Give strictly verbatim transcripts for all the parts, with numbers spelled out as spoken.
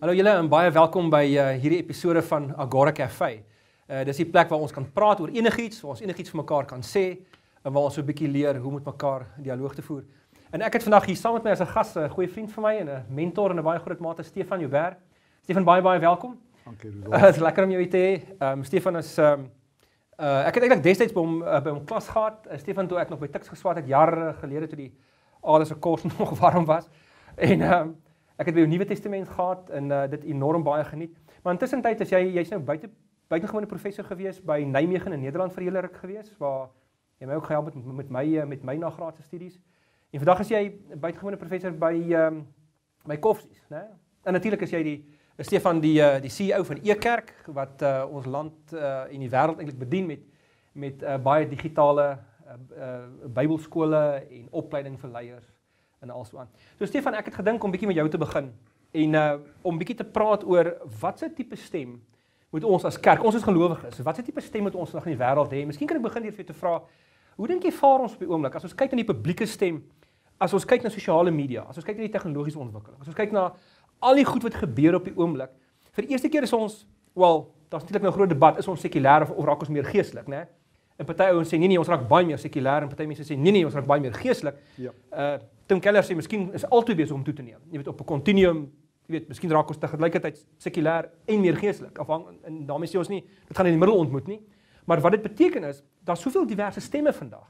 Hallo julle en baie welkom by uh, hierdie episode van Agora Café. Uh, dis die plek waar ons kan praat oor enigiets, waar ons enigiets vir mekaar kan sê en waar ons so 'n bietjie leer hoe met mekaar dialoog te voer. En ek het vandag hier saam met my as 'n gas 'n goeie vriend van my en 'n mentor en 'n baie groot maat, Stefan Joubert. Stefan, baie baie welkom. Dankie Rudolf. Uh, dit is lekker om jou hier te hê. Um, Stefan is um, uh, ek het eintlik destyds by hom uh, by hom klas gehad. Uh, Stefan toe ek nog by Tuks geswaat het jare gelede toe die aarde se kors nog warm was. En um, ek het by die Nuwe Testament gehad en uh, dit enorm baie geniet. Maar intussen tyd is jy jy's nou buite buitengewone professor gewees by Nijmegen in Nederland vir 'n hele ruk gewees waar jy my ook gehelp het met, met my met my nagraadse studies. En vandag is jy buitengewone professor by um, by Koffsies, né? En natuurlik is jy die Stefan die uh, die C E O van E-Kerk wat uh, ons land uh, en die wêreld eintlik bedien met met uh, baie digitale uh, uh, Bybelskole en opleiding vir leiers en also aan. So Stefan, ek het gedink om bietjie met jou te begin en uh, om bietjie te praat oor watse tipe stem moet ons as kerk, ons is gelowiges, watse tipe stem moet ons nog in die wêreld hê? Miskien kan ek begin hier vir jou te vra, hoe dink jy vaar ons op die oomblik as ons kyk na die publieke stem, as ons kyk na sosiale media, as ons kyk na die tegnologiese ontwikkeling, as ons kyk na al die goed wat gebeur op die oomblik. Vir die eerste keer is ons, wel, daar's natuurlik nou 'n groot debat, is ons sekulêr of, of raak ons meer geestelik, né? En party ouens sê nee nee, ons raak baie meer sekulêr en party mense sê nee nee, ons raak baie meer geestelik. Ja. Uh Tim Keller sê miskien is altyd besig om toe te neem. Jy weet op 'n continuum, jy weet, miskien raak ons te gelykheid sekulêr en meer geestelik. Afhang en daarmee sê ons nie dit gaan in die middel ontmoet nie. Maar wat dit beteken is, daar's soveel diverse stemme vandag.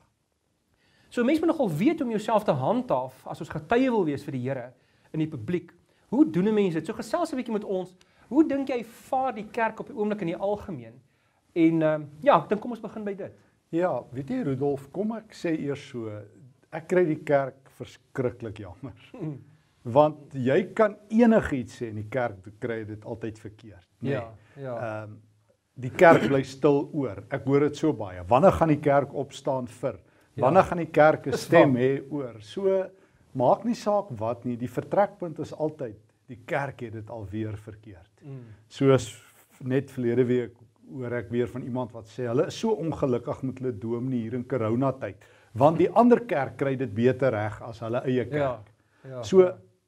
So mense moet nogal weet om jouself te handhaaf as ons getuie wil wees vir die Here in die publiek. Hoe doen mense dit? So gesels 'n bietjie met ons. Hoe dink jy vaar die kerk op die oomblik in die algemeen? En uh, ja, ek dink kom ons begin by dit. Ja, weet jy Rudolf, kom ek sê eers so, ek kry die kerk verskriklik jammer. Mm. Want jy kan enigiets sê en die kerk kry dit altyd verkeerd. Nee. Ja, ja. Um, die kerk bly stil oor. Ek hoor dit so baie. Wanneer gaan die kerk opstaan vir? Wanneer ja. gaan die kerk 'n stem hê oor? So maak nie saak wat nie, die vertrekpunt is altyd die kerk het dit alweer verkeerd. Mm. Soos net verlede week hoor ek weer van iemand wat sê hulle is so ongelukkig met hulle dominee hier in coronatyd, want die ander kerk kry dit beter reg as hulle eie kerk. Ja, ja, so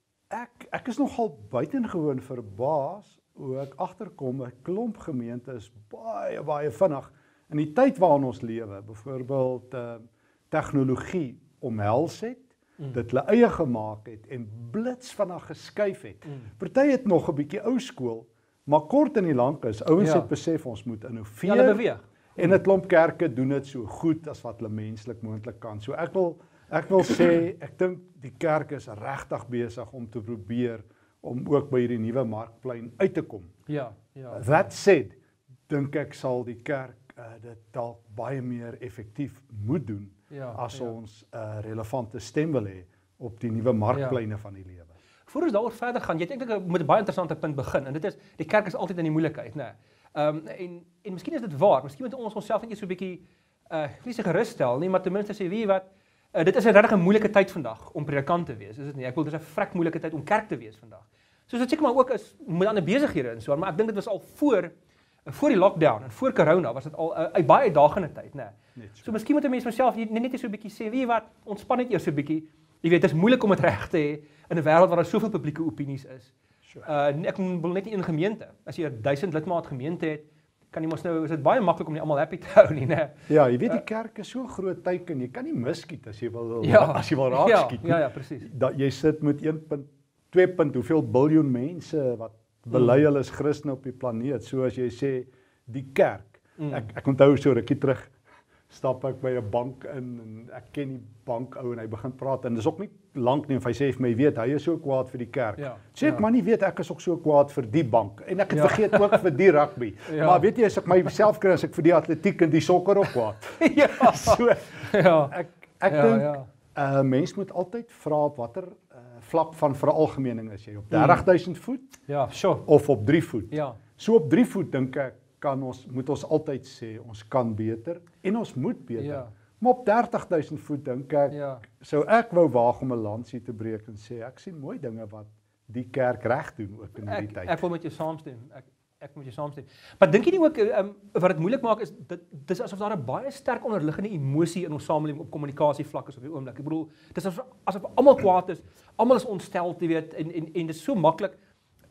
ek ek is nogal buitengewoon verbaas hoe ek agterkom 'n klomp gemeente is baie baie vinnig in die tyd waarin ons lewe, byvoorbeeld uh, tegnologie omhels het, mm. dit hulle eie gemaak het en blits vinnig geskuif het. Mm. Party het nog 'n bietjie ou skool, maar kort en die lank is, ouens ja. het besef ons moet innoveer. Ja, hulle beweeg. En 'n klomp kerke doen dit so goed as wat hulle menslik moontlik kan. So ek wil ek wil sê ek dink die kerk is regtig besig om te probeer om ook by hierdie nuwe markplein uit te kom. Ja, ja. That said, dink ek sal die kerk uh, dit dalk baie meer effektief moet doen ja, as ja. ons 'n uh, relevante stem wil hê op die nuwe markpleine ja. van die lewe. Voor ons daaroor verder gaan, jy het eintlik met 'n baie interessante punt begin en dit is die kerk is altyd in die moeilikheid, né? Ehm um, en en miskien is dit waar, miskien moet ons onsself net eers so 'n bietjie uh nie se gerus stel nie, maar ten minste sê, weet jy wat, uh, dit is 'n regtig 'n moeilike tyd vandag om predikant te wees, is dit nie? Ek wil dis 'n vrek moeilike tyd om kerk te wees vandag. Soos dit seker maar ook is met ander besighede en so, maar ek dink dit was al voor voor die lockdown en voor corona was dit al 'n uh, uh, baie uitdagende tyd, né? So. so miskien moet 'n mens myself net net so 'n bietjie sê, weet jy wat, ontspan net eers 'n bietjie. Jy weet, dit is moeilik om dit reg te hê in 'n wêreld waar daar soveel publieke opinies is. Sure. Uh ek wil net nie in 'n gemeente. As jy 'n duisend lidmaat gemeente het, kan jy mos nou is dit baie maklik om nie almal happy te hou nie, né? Ja, jy weet die kerk is so 'n groot teiken. Jy kan nie miskiet as jy wil ja, as jy wil raak ja, skiet. Ja, ja, presies. Dat jy sit met een punt twee punt hoeveel biljoen mense wat bely hulle is Christen op die planeet. So as jy sê die kerk. Mm. Ek ek onthou so rukkie terug stap ek by 'n bank in en ek ken die bankou en hy begin praat en dis ook nie lank nie en hy sê vir my weet hy is so kwaad vir die kerk. Ja, sê ek ja. maar nie weet ek is ook so kwaad vir die bank en ek het ja. vergeet ook vir die rugby. Ja. Maar weet jy as ek myself kry as ek vir die atletiek en die sokker ook kwaad. ja. So ja. ek ek ja, dink 'n ja. uh, mens moet altyd vra op watter uh, vlak van veralgemening is jy op dertig duisend voet? Ja, sure. Of op drie voet? Ja. So op drie voet dink ek kan ons moet ons altyd sê ons kan beter en ons moet beter. Ja. Maar op dertig duisend voet dink ek ja. sou ek wou waag om 'n lansie te breek en sê ek sien mooi dinge wat die kerk reg doen ook in hierdie tyd. Ek wil met jou saamstem. Ek ek moet jou saamstem. Maar dink jy nie ook um, wat dit moeilik maak is dit dis asof daar 'n baie sterk onderliggende emosie in ons samelewing op kommunikasie vlak is op die oomblik. Ek bedoel, dis asof asof almal kwaad is, almal is ontstel, jy weet, en en en dit is so maklik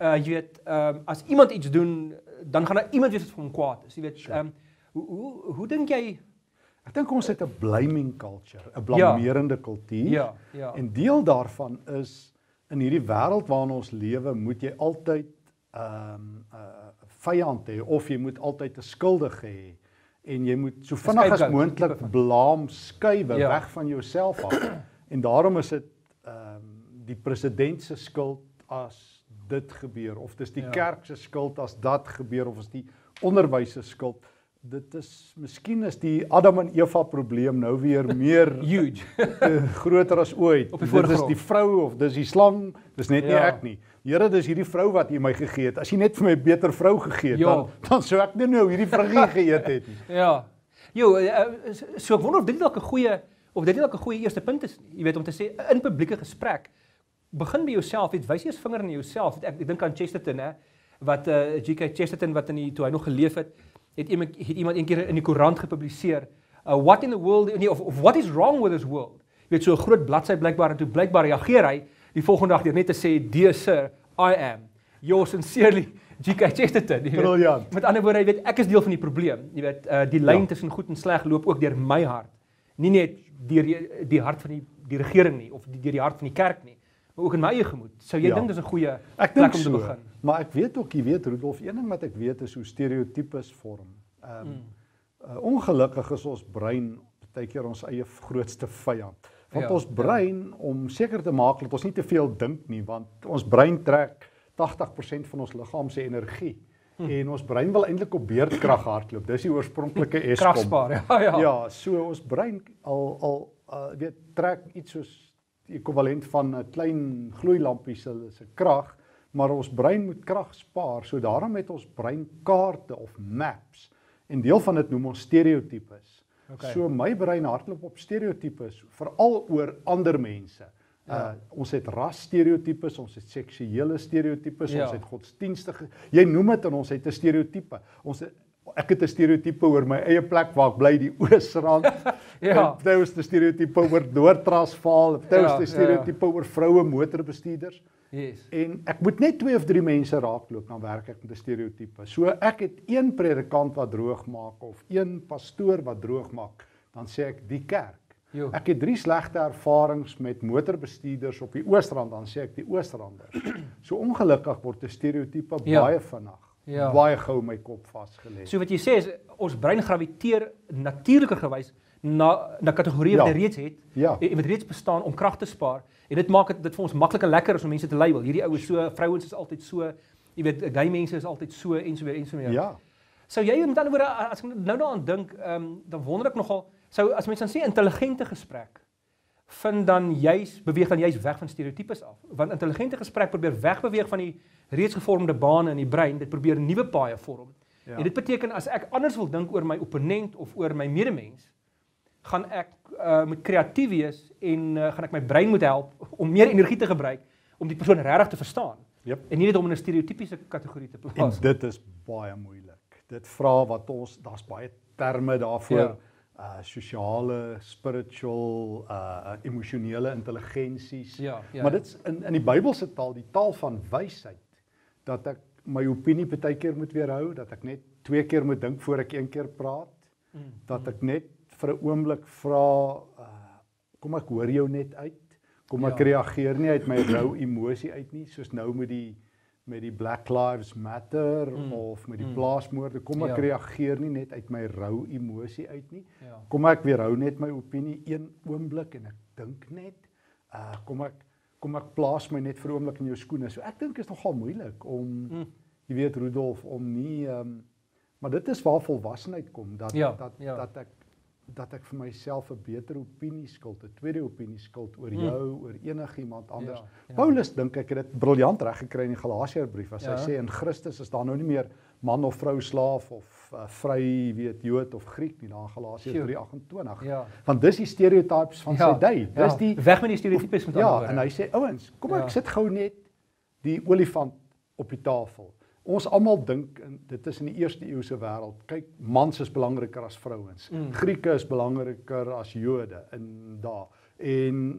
uh, jy weet, um, as iemand iets doen, dan gaan daar iemand wees wat vir hom kwaad is. Jy weet, sure. um, hoe hoe hoe dink jy? Ek dink ons het 'n blaming culture, 'n blamerende kultuur. Ja, ja. En deel daarvan is in hierdie wêreld waarin ons lewe, moet jy altyd 'n um, uh, vyand hê of jy moet altyd 'n skuldige hê en jy moet so vinnig as moontlik blaam skuwe ja. weg van jouself af. En daarom is dit um, die president se skuld as dit gebeur of dis die ja. kerk se skuld as dat gebeur of is die onderwys se skuld. Dit is, miskien is die Adam en Eva probleem nou weer meer huge, uh, groter as ooit. Dit is die vrou of dis die slang, dis net nie ja. ek nie. Here, dis hierdie vrou wat jy my gegee het. As jy net vir my 'n beter vrou gegee het, dan dan sou ek nie nou hierdie vruggie geëet het nie. Ja. Jo, so ek wonder of dit dalk 'n goeie of dit dalk 'n goeie eerste punt is, jy weet, om te sê in publieke gesprek, begin by jouself, weet, wys eers vinger in jouself. Ek, ek dink aan Chesterton, hè, wat uh, G K Chesterton wat in die toe hy nog geleef het, het iemand het iemand een keer in die koerant gepubliseer. Uh, what in the world, nee, of, of what is wrong with this world? Jy weet, so 'n groot bladsy blykbaar en toe blykbaar reageer hy die volgende dag deur net te sê, dear sir, I am yours sincerely, G K Chesterton. Briljant. Met ander woorde, jy weet, ek is deel van die probleem. Jy weet, uh, die lyn ja. tussen goed en sleg loop ook deur my hart. Nie net deur die, die hart van die die regering nie of deur die hart van die kerk nie, maar ook in my eie gemoed. Sou jy ja. dink dis 'n goeie ek plek om so, te begin? Maar ek weet ook, jy weet Rudolf, een ding wat ek weet is hoe stereotypes vorm. Ehm um, mm. uh, ongelukkig is ons brein baie keer ons eie grootste vyand. Want ja, ons brein ja. om seker te maak dat ons nie te veel dink nie, want ons brein trek tagtig persent van ons liggaam se energie. Hm. En ons brein wil eintlik op beerdkrag hardloop. Dis die oorspronklike Eskom. Kragspaar, ja, ja. Ja, so ons brein al al uh, weet trek iets soos die ekwivalent van 'n klein gloeilampie se se krag, maar ons brein moet krag spaar. So daarom het ons brein kaarte of maps. En deel van dit noem ons stereotypes. Okay. So my brein hardloop op stereotypes, veral oor ander mense. Ja. Uh, ons het rasstereotypes, ons het seksuele stereotypes, ja. ons het godsdienstige. Jy noem dit en ons het 'n stereotype. Ons het, ek het 'n stereotype oor my eie plek waar ek bly, die Oosrand. ja. Party is 'n stereotype oor Noord-Transvaal, party is 'n stereotype ja. oor vroue motorbestuurders. Yes. En ek moet net twee of drie mense raakloop, dan werk ek met 'n stereotype. So ek het een predikant wat droog maak of een pastoor wat droog maak, dan sê ek die kerk. Jo. Ek het drie slegte ervarings met motorbestuurders op die Oosrand, dan sê ek die Oosranders. So ongelukkig word 'n stereotype ja. baie vinnig, ja. baie gou my kop vasgelê. So wat jy sê is ons brein graviteer natuurlike gewys na na kategorieë wat ja. reeds het ja. en wat reeds bestaan om krag te spaar. En dit maak dit, dit vir ons maklik en lekker as om mense te label. Hierdie oues so, vrouens is altyd so, jy weet, gay mense is altyd so en so weer en so meer. Ja. Sou jy met ander woorde as ek nou daaraan dink, um, dan wonder ek nogal, sou as mense dan sê intelligente gesprek vind dan juis beweeg dan juis weg van stereotypes af. Want intelligente gesprek probeer wegbeweeg van die reeds gevormde bane in die brein, dit probeer nuwe paaie vorm. Ja. En dit beteken as ek anders wil dink oor my opponent of oor my medemens, gaan ek uh, moet kreatief wees en uh, gaan ek my brein moet help om meer energie te gebruik om die persoon regtig te verstaan. Yep. En nie net om in 'n stereotypiese kategorie te plaas. En dit is baie moeilik. Dit vra wat ons, daar's baie terme daarvoor, ja. uh sosiale, spiritual, uh emosionele intelligensies. Ja, ja, maar dit's in in die Bybelse taal, die taal van wysheid, dat ek my opinie baie keer moet weerhou, dat ek net twee keer moet dink voor ek een keer praat, mm. dat ek net vir 'n oomblik vra, uh, kom ek hoor jou net uit, kom ek ja. reageer nie uit my rou emosie uit nie, soos nou met die met die Black Lives Matter mm. of met die mm. plaasmoorde, kom ek ja. reageer nie net uit my rou emosie uit nie, ja. kom ek weerhou net my opinie een oomblik en ek dink net, uh, kom ek kom ek plaas my net vir 'n oomblik in jou skoene. So ek dink is nogal moeilik om, mm. jy weet Rudolf, om nie, um, maar dit is waar volwassenheid kom, dat, ja. dat, ja. dat ek dat ek vir myself 'n beter opinie skuld, 'n tweede opinie skuld oor jou, mm. oor enigiemand anders. Ja, ja. Paulus dink ek het dit briljant reg gekry in die Galasiërbrief, as ja. hy sê in Christus is daar nou nie meer man of vrou, slaaf of uh, vry, weet Jood of Griek nie, daar in Galasiërs drie agt en twintig. Ja. Want dis die stereotypes van ja. sy tyd. Dis ja. die weg met die stereotypes met ja, en hy sê ouens, kom ek ja. sit gou net die olifant op die tafel. Ons almal dink, dit is in die eerste eeuse wêreld, kyk, mans is belangriker as vrouens. Mm. Grieke is belangriker as Jode in daar. En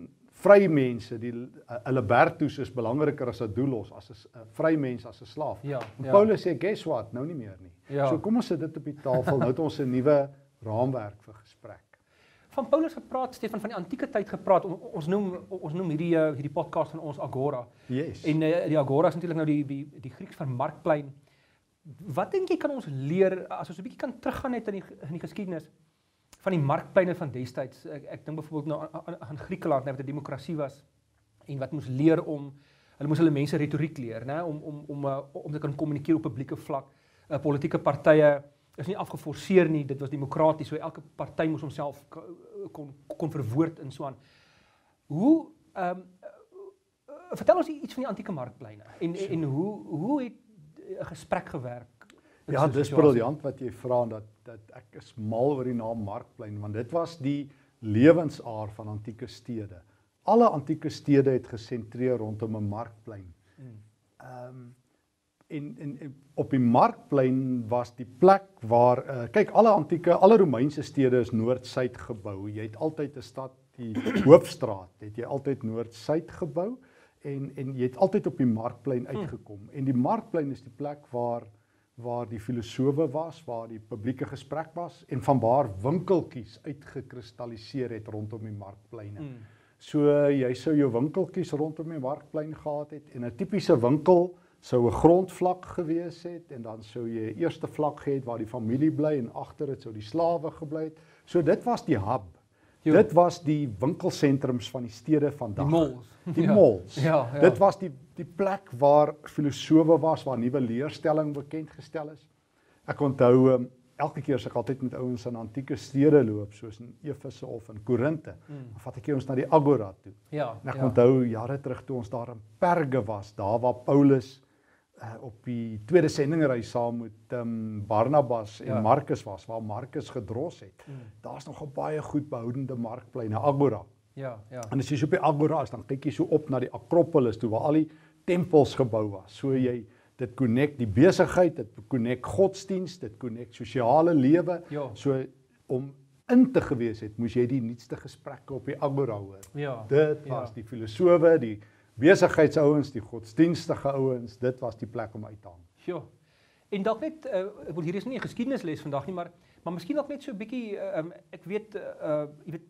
vry mense, die uh, Hubertus is belangriker as 'n doulos, as 'n uh, vry mens as 'n slaaf. Ja, en ja. Paulus sê, guess what, nou nie meer nie. Ja. So kom ons sit dit op die tafel, nou het ons 'n nuwe raamwerk vir gesprek. Van Paulus gepraat, Stefan, van die antieke tyd gepraat. On, ons noem ons noem hierdie uh, hierdie podcast van ons Agora. Yes. En uh, die Agora is natuurlik nou die die die Grieks van markplein. Wat dink jy kan ons leer as ons 'n bietjie kan teruggaan net in die in die geskiedenis van die markpleine van destyds? Ek, ek dink byvoorbeeld nou aan, aan, aan Griekeland, wat 'n demokrasie was en wat moes leer om hulle moes hulle mense retoriek leer, né, om om om uh, om te kan kommunikeer op publieke vlak. Uh, politieke partye is nie afgeforceer nie, dit was demokraties, so elke party moes homself kon kon verwoord in so aan. Hoe ehm um, uh, vertel ons iets van die antieke markpleine en en, en hoe hoe het 'n gesprek gewerk? Ja, dis briljant wat jy vra, dat dat ek is mal oor die naam markplein, want dit was die lewensaar van antieke stede. Alle antieke stede het gesentreer rondom 'n markplein. Ehm um, En, en, en op die markplein was die plek waar, uh, kyk, alle antieke, alle Romeinse stede is noord-suid gebou. Jy het altyd 'n stad, die hoofstraat, het jy altyd noord-suid gebou en en jy het altyd op die markplein uitgekom. Hmm. En die markplein is die plek waar waar die filosowe was, waar die publieke gesprek was en vanwaar winkeltjies uitgekristalliseer het rondom die markpleine. Hmm. So jy sou jou winkeltjies rondom die markplein gehad het en 'n tipiese winkel sou 'n grondvlak gewees het en dan sou jy 'n eerste vlak gehad waar die familie bly en agter dit sou die slawe gebly het. So dit was die hub. Jo. Dit was die winkelsentrums van die stede vandag. Die malls. Die ja. malls. Ja, ja. Dit was die die plek waar filosowe was, waar nuwe leerstelling bekend gestel is. Ek onthou um, elke keer as ek altyd met ouens in antieke stede loop, soos in Efese of in Korinte, mm. dan vat ek ons na die Agora toe. Ja, en ek ja. onthou jare terug toe ons daar in Perge was, daar waar Paulus Uh, op die tweede sendingreis saam met um, Barnabas en ja. Markus was, waar Markus gedros het. Mm. Daar's nog 'n baie goed behoudende markplein, 'n Agora. Ja, ja. En as jy so op die Agora is, dan kyk jy so op na die Akropolis toe waar al die tempels gebou was. So jy dit connect die besigheid, dit connect godsdienst, dit connect sosiale lewe. Ja. So om in te gewees het, moes jy die nuutste gesprekke op die Agora hoor. Ja. Dit was ja. die filosowe, die besigheidsouens, die godsdienstige ouens, dit was die plek om uit te hang. Ja. En dalk net, uh, ek wil hier is nie 'n geskiedenisles vandag nie, maar maar miskien dalk net so 'n bietjie, uh, um, ek weet, uh, jy weet,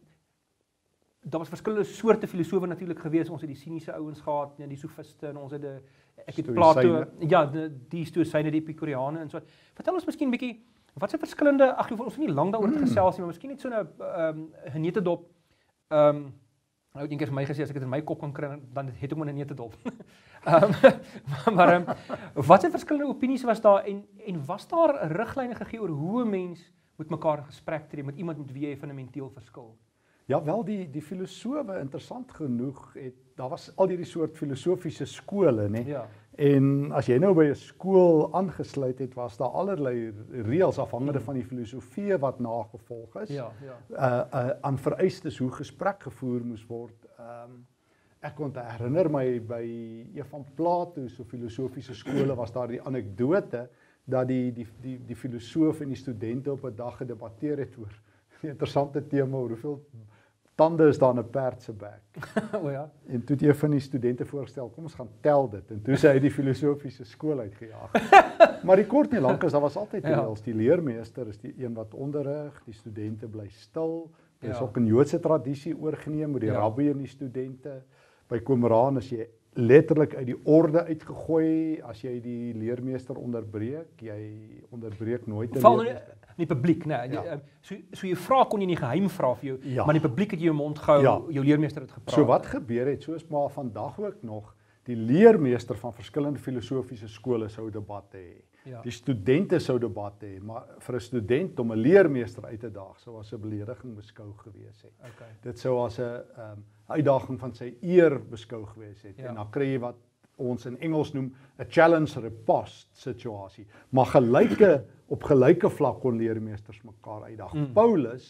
daar was verskillende soorte filosowe natuurlik gewees. Ons het die siniese ouens gehad, ja, die sofiste en ons het die, ek het Plato, ja, die, die stoïsyne, die epikureane en so. Vertel ons miskien 'n bietjie, wat se verskillende, ag, ons het nie lank daaroor mm. gesels nie, maar miskien net so 'n um, genetedop, ehm um, nou, een keer vir my gesê, as ek dit in my kop kan kry, dan het ek maar 'n netedop. um, maar maar um, wat se verskillende opinies was daar en en was daar riglyne gegee oor hoe 'n mens met mekaar in gesprek tree met iemand met wie jy fundamenteel verskil? Ja, wel die die filosowe, interessant genoeg, het daar was al hierdie soort filosofiese skole, nê. Ja. En as jy nou by 'n skool aangesluit het, was daar allerlei reëls afhangende hmm. van die filosofie wat nagevolg is. Ja, ja. Uh uh aan vereistes hoe gesprek gevoer moes word. Ehm um, ek kon herinner my by een van Plato se filosofiese skole was daar die anekdote dat die die die die filosoof en die studente op 'n dag gedebatteer het oor 'n interessante tema oor hoeveel tande is daar in 'n perd se bek. O ja. En toe het een van die studente voorgestel, kom ons gaan tel dit. En toe sy uit die filosofiese skool uitgejaag. Maar die kort nie lank is, daar was altyd ja. reëls. Die leermeester is die een wat onderrig, die studente bly stil. Dit is ja. ook in Joodse tradisie oorgeneem met die ja. rabbi en die studente. By Qumran is jy letterlik uit die orde uitgegooi as jy die leermeester onderbreek. Jy onderbreek nooit 'n leermeester. In die publiek, né? Nee, ja. So so jy vra kon jy nie geheim vra vir jou, ja. maar in die publiek het jy jou mond gehou, ja. jou leermeester het gepraat. So wat gebeur het, soos maar vandag ook nog, die leermeester van verskillende filosofiese skole sou debatte hê. Ja. Die studente sou debatte hê, maar vir 'n student om 'n leermeester uit te daag sou as 'n belediging beskou gewees het. Okay. Dit sou as 'n um, uitdaging van sy eer beskou gewees het. Ja. En dan kry jy wat ons in Engels noem 'n challenge riposte situasie. Maar gelyke op gelyke vlak kon leermeesters mekaar uitdaag. Mm. Paulus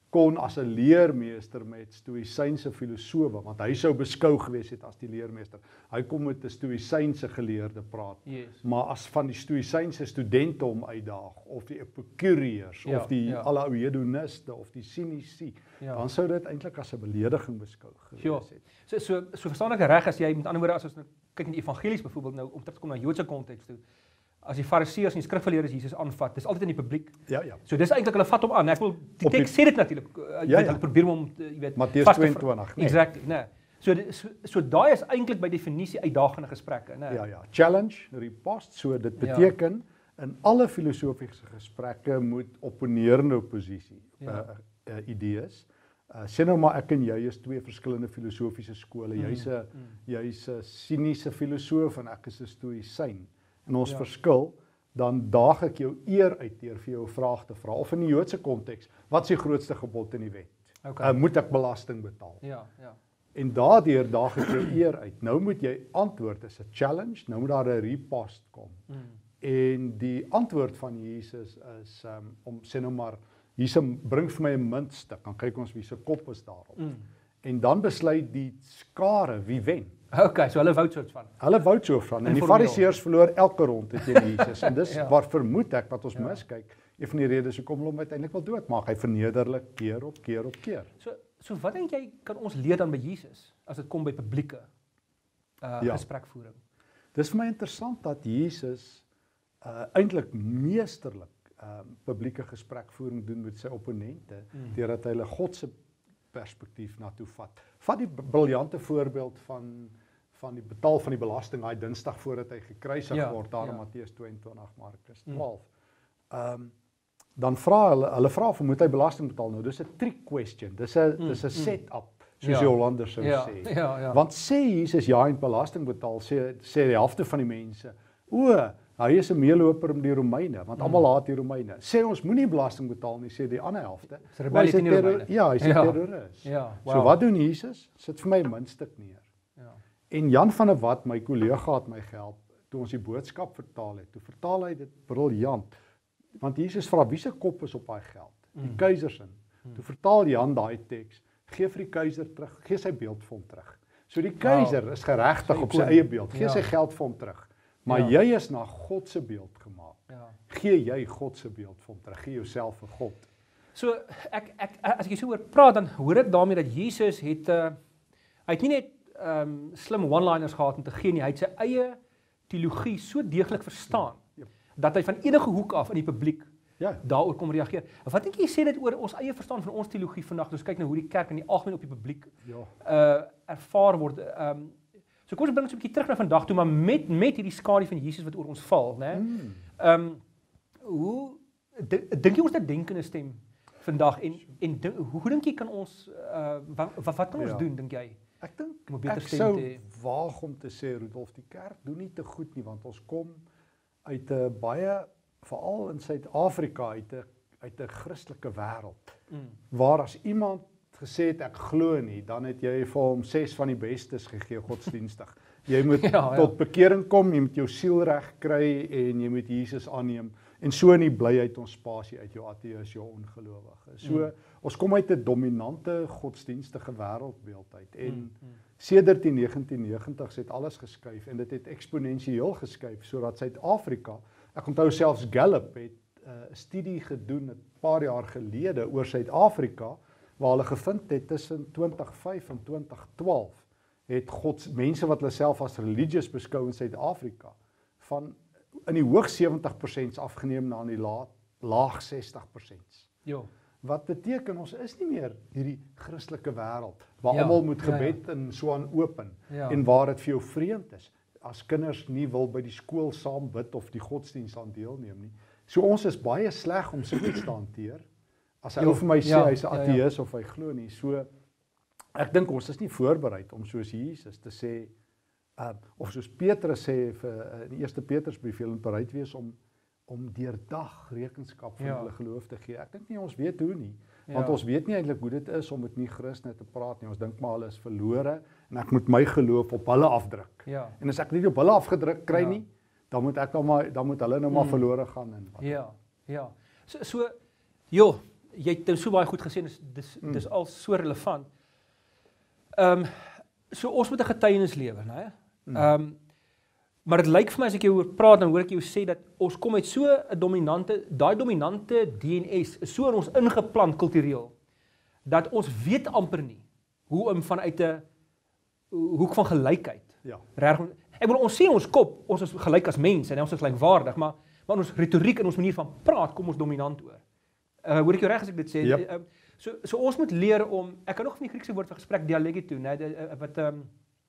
kon as 'n leermeester met stoïsynse filosowe, want hy sou beskou gewees het as die leermeester. Hy kom met 'n stoïsynse geleerde praat. Yes. Maar as van die stoïsynse studente hom uitdaag, of die epikureërs, Ja, of die ja. alle ou hedoniste, of die cynici, Ja. dan sou dit eintlik as 'n belediging beskou gewees Ja. het. So so so verstaan ek reg as jy met ander woorde as ons nou kyk in die evangelies byvoorbeeld nou om terug te kom na Joodse konteks toe. As die fariseërs en die skrifgeleerdes Jesus aanvat, dis altyd in die publiek. Ja, ja. So dis eintlik hulle vat hom aan. Ek wil die Op die- teks sê dit natuurlik. Uh, jy Ja, weet ja. hulle probeer hom uh, jy weet Matteus vas te vra- tweeëntwintig, nee. Exactly, nee. So die- so, so daai is eintlik by definisie uitdagende gesprekke, nee. Ja, ja. Challenge, ripost, so dit beteken ja. in alle filosofiese gesprekke moet opponerende oppositie, Ja. uh, uh, idees. Uh, sê nou maar ek en jy is twee verskillende filosofiese skole. Mm, Jy's 'n mm. jy's 'n siniese filosoof en ek is 'n stoïsyn. En ons Ja. verskil, dan daag ek jou eer uit deur vir jou 'n vraag te vra. Of in die Joodse konteks, wat is die grootste gebod in die wet? Okay. Uh, moet ek belasting betaal? Ja, ja. En daardeur daag ek jou eer uit. Nou moet jy antwoord, is 'n challenge, nou moet daar 'n ripost kom. Mm. En die antwoord van Jesus is um, om sê nou maar, hier's 'n bring vir my 'n muntstuk, dan kyk ons wie se kop is daarop. Mm. En dan besluit die skare wie wen. Okay, so hulle wou soort van. Hulle wou so van en die Informeel. fariseërs verloor elke ronde teen Jesus en dis Ja. waar vermoed ek dat ons Ja. miskyk. Een van die redes hoekom hulle hom uiteindelik wil doodmaak. Hy verneder hulle keer op keer op keer. So so wat dink jy kan ons leer dan by Jesus as dit kom by publieke uh Ja. gesprekvoering? Dis vir my interessant dat Jesus uh eintlik meesterlik um, publieke gesprekvoering doen met sy opponente, Mm. deurdat hy hulle God se perspektief na toe vat. Vat die briljante voorbeeld van van die betaal van die belasting daai Dinsdag voordat hy gekruisig Ja, word, daar in ja. Matteus tweeëntwintig, Markus Mm. twaalf. Ehm um, dan vra hulle hulle vra of moet hy belasting betaal nou. Dis 'n trick question. Dis 'n Mm, dis 'n mm. set-up, soos Ja. die Hollanders sou Ja, sê. ja, ja. Want sê Jesus ja, hy moet belasting betaal, sê sê die helfte van die mense. O, hy is 'n meeloper om die Romeine, want Mm. almal haat die Romeine. Sê ons moenie belasting betaal nie, sê die ander helfte. Dis rebellie teen die Romeine. Ja, hy's 'n Ja. terroris. Ja, So wow. wat doen Jesus? Sit vir my 'n muntstuk neer. Ja. En Jan van der Walt, my kollega, het my gehelp toe ons die boodskap vertaal het. Toe vertaal hy dit briljant. Want Jesus vra wie se kop is op daai geld? Die Mm. keiser se. Toe vertaal Jan daai teks, gee vir die keiser terug, gee sy beeld vir hom terug. So die keiser Wow. is geregtig Sy op sy ikoon. eie beeld, gee Ja. sy geld vir hom terug. Maar Ja. jy is na God se beeld gemaak. Ja. Gee jy God se beeld vir hom terug, gee jouself vir God. So ek ek as ek so oor praat dan hoor ek daarmee dat Jesus het uh hy het nie net ehm um, slim one-liners gehad om te gee nie, hy het sy eie teologie so deeglik verstaan Ja. dat hy van enige hoek af in die publiek Ja, daaroor kom reageer. Wat dink jy sê dit oor ons eie verstaan van ons teologie vandag? Ons kyk nou hoe die kerk in die algemeen op die publiek ja. uh ervaar word. Ehm um, so kom ons bring ons 'n bietjie terug na vandag toe, maar met met hierdie skadu van Jesus wat oor ons val, né? Mm. Ehm um, hoe dink dink jy ons het denkende stem vandag en en dink, hoe dink jy kan ons uh wat wat, wat kan ons Ja. doen dink jy? Ek dink Om 'n beter ek stem sou te hê. waag om te sê Rudolf, die kerk doen nie te goed nie want ons kom uit 'n baie veral in Suid-Afrika uit 'n uit 'n Christelike wêreld Mm. waar as iemand gesê het ek glo nie, dan het jy vir hom ses van die bestes gegee godsdienstig. Jy moet Ja, ja. tot bekering kom, jy moet jou siel reg kry en jy moet Jesus aanneem en so in die blyheid ons spasie uit jou ateïs, jou ongelowige. So Mm. ons kom uit 'n dominante godsdienstige wêreldbeeld uit en Mm, mm. sedert die negentien negentigs het alles geskuif en dit het eksponensieel geskuif sodat Suid-Afrika, ek onthou selfs Gallup het 'n uh, studie gedoen 'n paar jaar gelede oor Suid-Afrika waar hulle gevind het tussen twintig vyf en twintig twaalf het God mense wat hulle self as religious beskou in Suid-Afrika van in die hoog sewentig persent afgeneem na in die laag, laag sestig persent. Ja. Wat beteken ons is nie meer hierdie Christelike wêreld waar Ja, almal moet ja, ja. gebed en so aan open Ja. en waar dit vir jou vreemd is as kinders nie wil by die skool saam bid of die godsdiens aan deelneem nie. So ons is baie sleg om so iets te hanteer. As hy Jo, vir my sê ja, hy's 'n ja, ja. ateïs of hy glo nie, so ek dink ons is nie voorberei om soos Jesus te sê uh, of soos Petrus sê vir uh, in die eerste Petrusbrief, julle moet bereid wees om om deurdag rekenskap van Ja. hulle geloof te gee. Ek dink nie ons weet hoe nie, want Ja. ons weet nie eintlik hoe dit is om met nie Christene te praat nie. Ons dink maar hulle is verlore en ek moet my geloof op hulle afdruk. Ja. En as ek nie op hulle afgedruk kry Ja. nie, dan moet ek dan maar dan moet hulle nou maar Mm. verlore gaan en wat. Ja. Ja. So so joh, jy het dit so baie goed gesê, dis dis mm. dis al so relevant. Ehm um, so ons moet 'n getuienis lewer, né? Ehm um, maar dit lyk vir my as ek jou hoor praat, dan hoor ek jou sê dat ons kom uit so 'n dominante, daai dominante D N S is so in ons ingeplant kultureel dat ons weet amper nie hoe om vanuit 'n hoek van gelykheid. Ja. Reg. Ek bedoel ons sê ons kop, ons is gelyk as mense en ons is gelykwaardig, maar maar ons retoriek en ons manier van praat kom ons dominant oor. Uh hoor ek jou reg as ek dit sê? Yep. Uh, so so ons moet leer om ek kan nog van die Griekse woord vir gesprek dialegito, né, wat ehm um,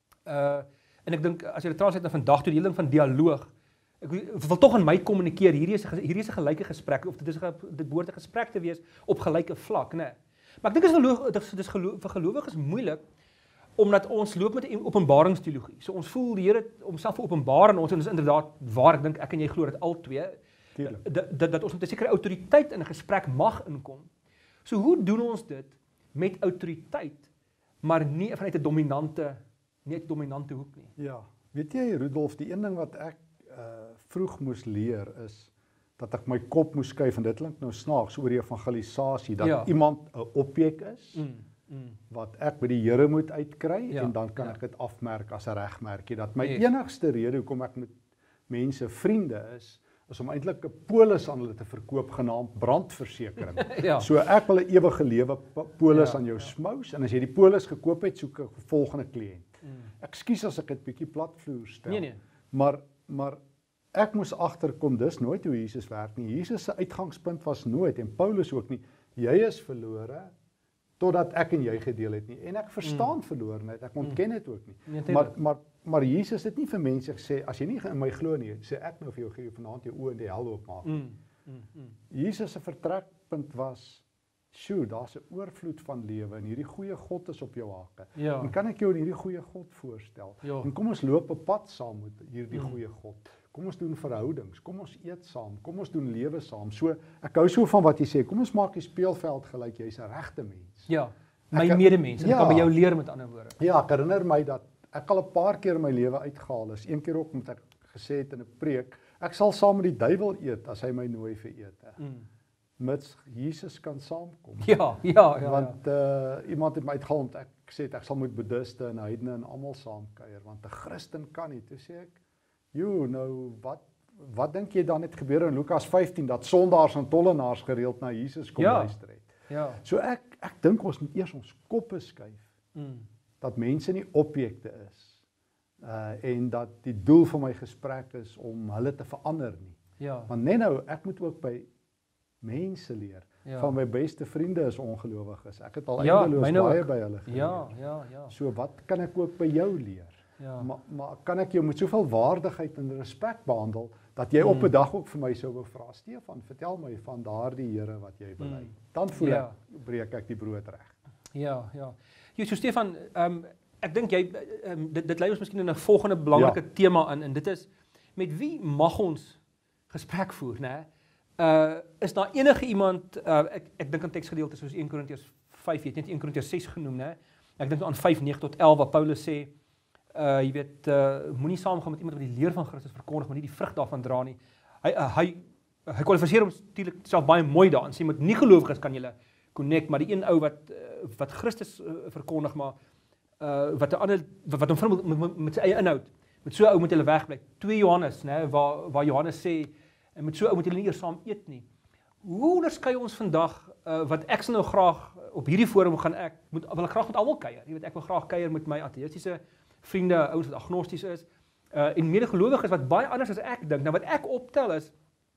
uh en ek dink as jy dit translate na vandag toe die hele ding van dialoog, ek wil tog aan my kommunikeer, hierdie is 'n hierdie is 'n gelyke gesprek of dit is 'n dit behoort 'n gesprek te wees op gelyke vlak, né? Maar ek dink dit is geloof dit is geloof vir gelowiges moeilik omdat ons loop met 'n openbaringsteologie. So ons voel die Here homself openbaar aan ons en dit is inderdaad waar ek dink ek en jy glo dat al twee dat, dat dat ons met 'n sekere autoriteit in 'n gesprek mag inkom. So hoe doen ons dit met autoriteit maar nie vanuit 'n dominante nie 'n dominante hoek nie. Ja, weet jy Rudolf, die een ding wat ek uh vroeg moes leer is dat ek my kop moes skuif en dit klink nou snaaks oor die evangelisasie dat ja. iemand 'n objek is. Mm. Mm. Wat ek by die Here moet uitkry ja, en dan kan ja. ek dit afmerk as 'n regmerkie dat my yes. enigste rede hoekom ek met mense vriende is is om eintlik 'n polis aan hulle te verkoop genaamd brandversekering. ja. So ek wil 'n ewige lewe polis ja, aan jou ja. smous en as jy die polis gekoop het, soek 'n volgende kliënt. Mm. Ekskuus as ek dit bietjie platvloer stel. Nee nee. Maar maar ek moes agterkom dis nooit hoe Jesus werk nie. Jesus se uitgangspunt was nooit en Paulus ook nie. Jy is verlore totdat ek en jy gedeel het nie. En ek verstaan mm. verlorenheid, ek ontken dit ook nie. Nee, maar maar maar Jesus het nie vir mense gesê as jy nie in my glo nie, sê ek nou vir jou gee jou vanaand jou oë in die hel oopmaak. Mm. Mm. Mm. Jesus se vertrekpunt was sjoe, daar's 'n oorvloed van lewe en hierdie goeie God is op jou hake. Ja. En kan ek jou in hierdie goeie God voorstel? Ja. En kom ons loop 'n pad saam met hierdie mm. goeie God. Kom ons doen verhoudings, kom ons eet saam, kom ons doen lewe saam. So ek hou so van wat jy sê. Kom ons maak die speelveld gelyk, jy's 'n regte mens. Ja. My medemens en ja, ek kan by jou leer met ander woorde. Ja, ek herinner my dat ek al 'n paar keer in my lewe uitgehaal is. Een keer ook moet ek gesê het in 'n preek, ek sal saam met die duiwel eet as hy my nooi vir ete. Mm. Mits Jesus kan saamkom. Ja, ja, ja. Want uh iemand het my uitgehaal om ek sê ek sal met boeddiste en heidene en almal saam kuier want 'n Christen kan nie. Toe sê ek, "Jo, nou wat wat dink jy dan het gebeur in Lukas vyftien dat sondaars en tollenaars gereeld na Jesus kom ja. luister het?" Ja. So ek ek dink ons moet eers ons koppe skuif. Mm. Dat mense nie objekte is. Uh en dat die doel van my gesprek is om hulle te verander nie. Ja. Want net nou ek moet ook by mense leer. Ja. Van my beste vriende is ongelowiges. Ek het al ja, eindeloos baie by hulle geleer. Ja, ja, ja. So wat kan ek ook by jou leer? Ja. Maar maar kan ek jou met soveel waardigheid en respek behandel dat jy mm. op 'n dag ook vir my sou wou vra, Stefan, vertel my van daardie Here wat jy bely. Mm. Dan voel ja. ek breek ek die brood reg. Ja, ja. Jy so Stefan, ehm um, ek dink jy um, dit dit lei ons miskien in 'n volgende belangrike ja. tema in en dit is met wie mag ons gesprek voer, né? Uh is daar enige iemand uh ek ek dink aan teksgedeeltes soos een Korintiërs vyf, jy het net een Korintiërs ses genoem, né? Ek dink aan vyf nege tot elf waar Paulus sê uh jy weet uh moenie saamgaan met iemand wat die leer van Christus verkondig, maar nie die vrug daarvan dra nie. Hy uh, hy hy kwalifiseer hom natuurlik self baie mooi daarin sê met nie gelowiges kan jy connect, maar die een ou wat uh, wat Christus uh, verkondig maar uh wat 'n ander wat hom met, met, met sy eie inhoud. Met so 'n ou moet hulle wegbly. twee Johannes, né, waar waar Johannes sê en met so 'n ou moet hulle nie eers saam eet nie. Hoe onderskei ons vandag uh, wat ek sal nou graag op hierdie forum gaan ek moet wil ek graag met almal kuier. Jy weet ek wil graag kuier met my ateïstiese vriende, ouens wat agnosties is, uh en medegelowiges wat baie anders as ek dink. Nou wat ek optel is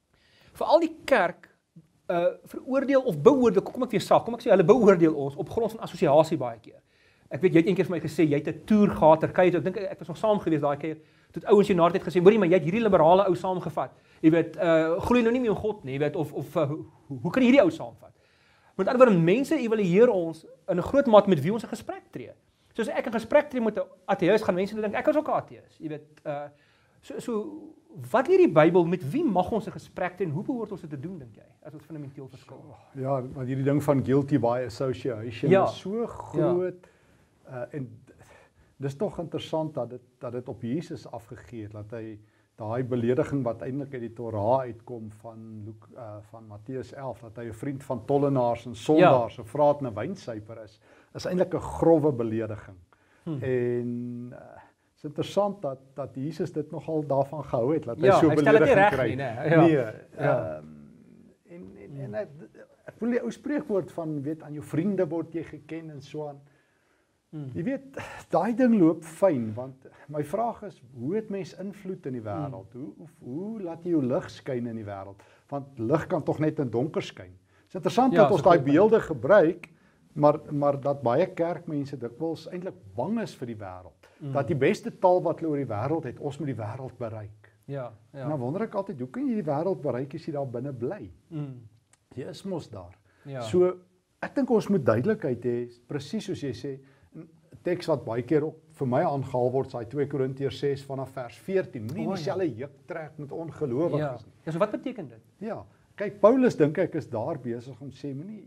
vir al die kerk uh veroordeel of beoordeel, kom ek weer sag, kom ek sê hulle beoordeel ons op grond van assosiasie baie keer. Ek weet jy het een keer vir my gesê jy het 'n toer gehad Turkye, ek dink ek was nog saam gewees daai keer. Toe ouens jy na tyd gesê, hoorie maar jy het hierdie liberale ou saamgevat. Jy weet, uh glo nou nie meer in God nie, jy weet of of uh, hoe, hoe kan jy hierdie ou saamvat? Met ander woorde, mense evalueer ons in 'n groot mate met wie ons 'n gesprek tree. Soos ek 'n gesprek tree met 'n ateïs, gaan mense dink ek is ook 'n ateïs. Jy weet, uh so so wat leer die Bybel met wie mag ons 'n gesprek tree en hoe behoort ons dit te doen dink jy? As ons fundamenteel verskil. Ja, want hierdie ding van guilty by association ja. is so groot ja. uh, en dis tog interessant dat dit dat dit op Jesus afgegee het dat hy daai belediging wat eintlik uit die Torah uitkom van Luke, uh, van Matteus elf, dat hy 'n vriend van tollenaars en sondaars, 'n ja. vraat 'n wynsuiper is, is eintlik 'n growwe belediging. Hmm. En uh, is interessant dat dat Jesus dit nogal daarvan gehou het, dat hy ja, so hy belediging kry. Nie, nee, ja. nee ja. um, en en, en ek, ek voel die ou spreekwoord van weet aan jou vriende word jy geken en so aan. Hmm. Jy weet, daai ding loop fyn, want my vraag is, hoe het mens invloed in die wêreld? Hmm. Hoe, hoe hoe laat jy jou lig skyn in die wêreld? Want lig kan tog net in donker skyn. Dit is interessant ja, dat ons daai beelde gebruik, maar maar dat baie kerkmense dikwels eintlik bang is vir die wêreld. Hmm. Dat die beste taal wat hulle oor die wêreld het, ons moet die wêreld bereik. Ja, ja. En dan wonder ek altyd, hoe kan jy die wêreld bereik as jy daar binne bly? Hmm. Jy is mos daar. Ja. So ek dink ons moet duidelikheid hê, presies soos jy sê. 'n Teks wat baie keer ook vir my aangehaal word, saai twee Korintiërs ses vanaf vers veertien. Nie oh, dieselfde ja. juk trek met ongelowiges ja. nie. Ja, so wat beteken dit? Ja, kyk Paulus dink ek is daar besig om sê moenie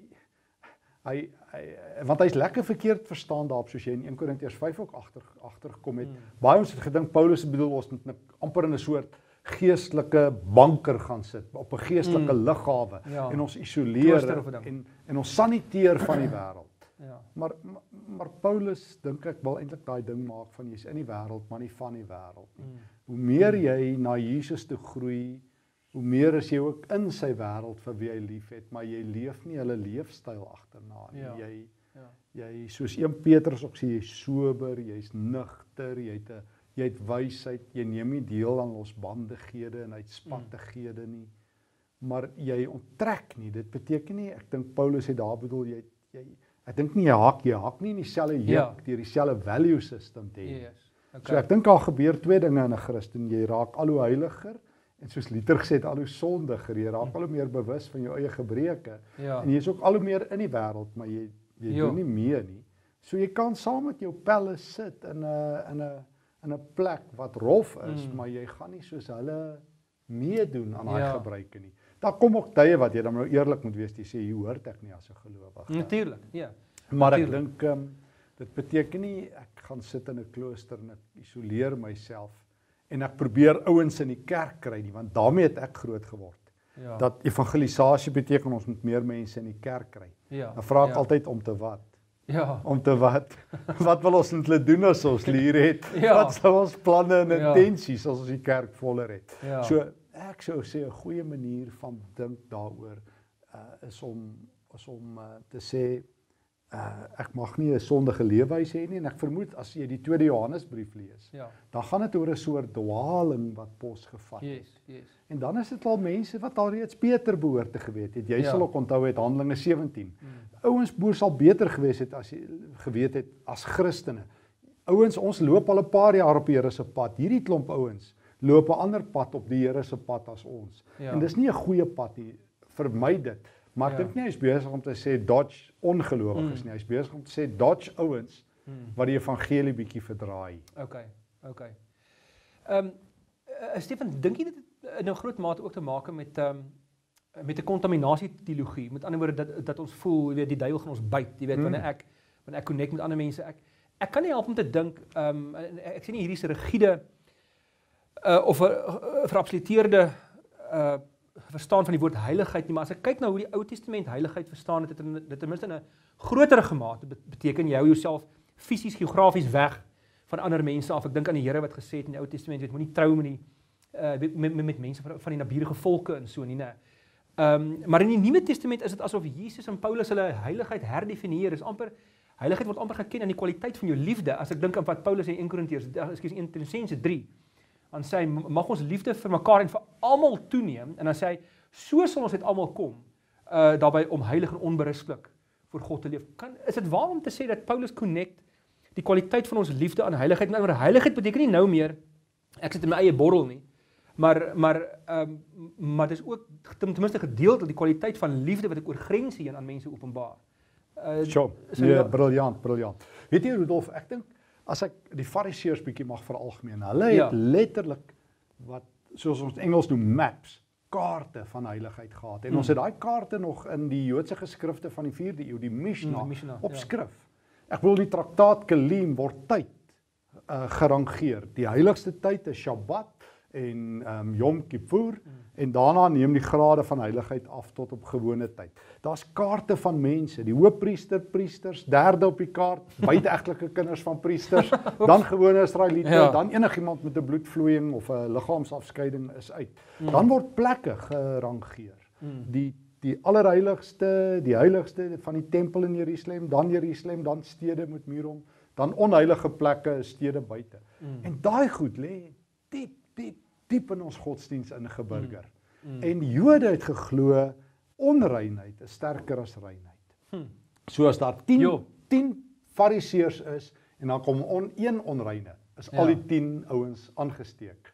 hy, hy want hy's lekker verkeerd verstaan daarop soos jy in een Korintiërs vyf ook agter agtergekom het. Hmm. Baie ons het gedink Paulus bedoel ons moet amper in 'n soort geestelike banker gaan sit op 'n geestelike mm. lughawe ja. en ons isoleer en en ons saniteer van die wêreld. Ja. Maar, maar maar Paulus dink ek wil eintlik daai ding maak van jy's in die wêreld, maar nie van die wêreld nie. Mm. Hoe meer jy na Jesus toe groei, hoe meer is jy ook in sy wêreld vir wie hy liefhet, maar jy leef nie hulle leefstyl agterna nie. Ja. Jy ja. jy soos een Petrus ook sê, jy's sober, jy's nugter, jy het 'n jy het wysheid, jy neem nie deel aan losbandighede en uitspattighede nie. Maar jy onttrek nie. Dit beteken nie, ek dink Paulus het daar bedoel jy jy ek dink nie jy hak jy hak nie in dieselfde juk ja. deur dieselfde value system te hê. Yes. Okay. So ek dink daar gebeur twee dinge in 'n Christen. Jy raak al hoe heiliger en soos Luther gesê het al hoe sondiger. Jy raak al hoe meer bewus van jou eie gebreke. Ja. En jy is ook al hoe meer in die wêreld, maar jy jy jo. doen nie meer nie. So jy kan saam met jou pelle sit in 'n in 'n in 'n plek wat rof is, mm. maar jy gaan nie soos hulle meedoen aan daai ja. gebruike nie. Daar kom ook tye wat jy dan nou eerlik moet wees, jy sê hier hoort ek nie as 'n gelowige. Natuurlik, ja. Maar Natuurlijk. ek dink um, dit beteken nie ek gaan sit in 'n klooster en ek isoleer myself en ek probeer ouens in die kerk kry nie, want daarmee het ek groot geword. Ja. Dat evangelisasie beteken ons moet meer mense in die kerk kry. Ja. Dan vra ek ja. altyd om te wat? Ja. Om te wat? Wat wil ons met hulle doen as ons hier het? Ja. Wat sou ons planne en intensies ja. as ons die kerk voller het? Ja. So ek sou sê 'n goeie manier van dink daaroor uh, is om is om uh, te sê uh, ek mag nie 'n sondige leefwyse hê nie en ek vermoed as jy die tweede Johannesbrief lees, ja. dan gaan dit oor 'n soort dwaling wat pos gevat het. Yes, yes. En dan is dit al mense wat al reeds beter behoort te geweet het. Jy ja. sal ook onthou het Handelinge sewentien. Hmm. Ouens boer sal beter gewees het as jy geweet het as Christene. Ouens, ons loop al 'n paar jaar op die Here se pad. Hierdie klomp ouens loop 'n ander pad op die Here se pad as ons. Ja. En dis nie 'n goeie pad nie. Vermy dit. Maar ek ja. dink nie hy's besig om te sê dodge ongelowiges mm. nie. Hy's besig om te sê dodge ouens mm. wat die evangelie bietjie verdraai. Okay. Okay. Ehm um, uh, Stefan, dink jy dit het in 'n groot mate ook te maak met ehm um, met 'n kontaminasieteologie? Met ander woorde dat dat ons voel, jy weet, die duiwel gaan ons byt, jy weet, mm. wanneer ek wanneer ek connect met ander mense, ek ek kan nie help om te dink ehm um, ek sê nie hierdie is 'n rigide uh, of 'n verabsoluteerde uh verstaan van die woord heiligheid nie, maar as ek kyk na hoe die Ou Testament heiligheid verstaan het, dit dit ten minste in 'n groter mate beteken jy hou jouself fisies geografies weg van ander mense af. Ek dink aan die Here wat gesê het in die Ou Testament, weet moenie trou met die uh met, met met mense van die naburige volke en so nie, né. Ehm um, maar in die Nuwe Testament is dit asof Jesus en Paulus hulle heiligheid herdefinieer. Dis amper heiligheid word amper geken aan die kwaliteit van jou liefde. As ek dink aan wat Paulus sê in een Korintiërs, ekskuus een Tessalonisense drie. Dan sê hy, mag ons liefde vir mekaar en vir almal toeneem, en dan sê hy, so sal ons dit almal kom, uh, daarby om heilig en onberispelik voor God te leef. Kan, is dit waar om te sê dat Paulus connect die kwaliteit van ons liefde aan heiligheid? Nou, maar heiligheid beteken nie nou meer, ek sit in my eie borrel nie, maar, maar, um, maar dit is ook ten minste gedeelte die kwaliteit van liefde wat ek oor grense heen aan mense openbaar. Uh, sure. Ja, briljant, briljant. Weet jy, Rudolf, ek dink, as ek die Fariseërs bietjie mag veralgemeen, hulle het ja. letterlik wat soos ons Engels noem maps, kaarte van heiligheid gehad. En hmm. ons het daai kaarte nog in die Joodse geskrifte van die vierde eeu, die Mishnah, hmm, Mishnah op skrif. Ja. Ek wil die traktaat Kelim word tyd uh, gerangeer. Die heiligste tyd is Shabbat en um, Yom Kippur mm. en daarna neem die grade van heiligheid af tot op gewone tyd. Daar's kaarte van mense, die hoofpriester, priesters, derde op die kaart, buiteegtelike kinders van priesters, dan gewone Israeliete, ja. dan enigiemand met 'n bloedvloeiing of 'n liggaamsafskeiding is uit. Mm. Dan word plekke gerangeer. Mm. Die die allerheiligste, die heiligste van die tempel in Jerusalem, dan Jerusalem, dan stede met muur, dan onheilige plekke, stede buite. Mm. En daai goed lê diep, diep, diep in ons godsdiens ingeburger. Mm. Mm. En die Jode het geglo onreinheid is sterker as reinheid. Hmm. So as daar tien fariseërs is en dan kom on, een onreine, is ja. al die tien ouens aangesteek.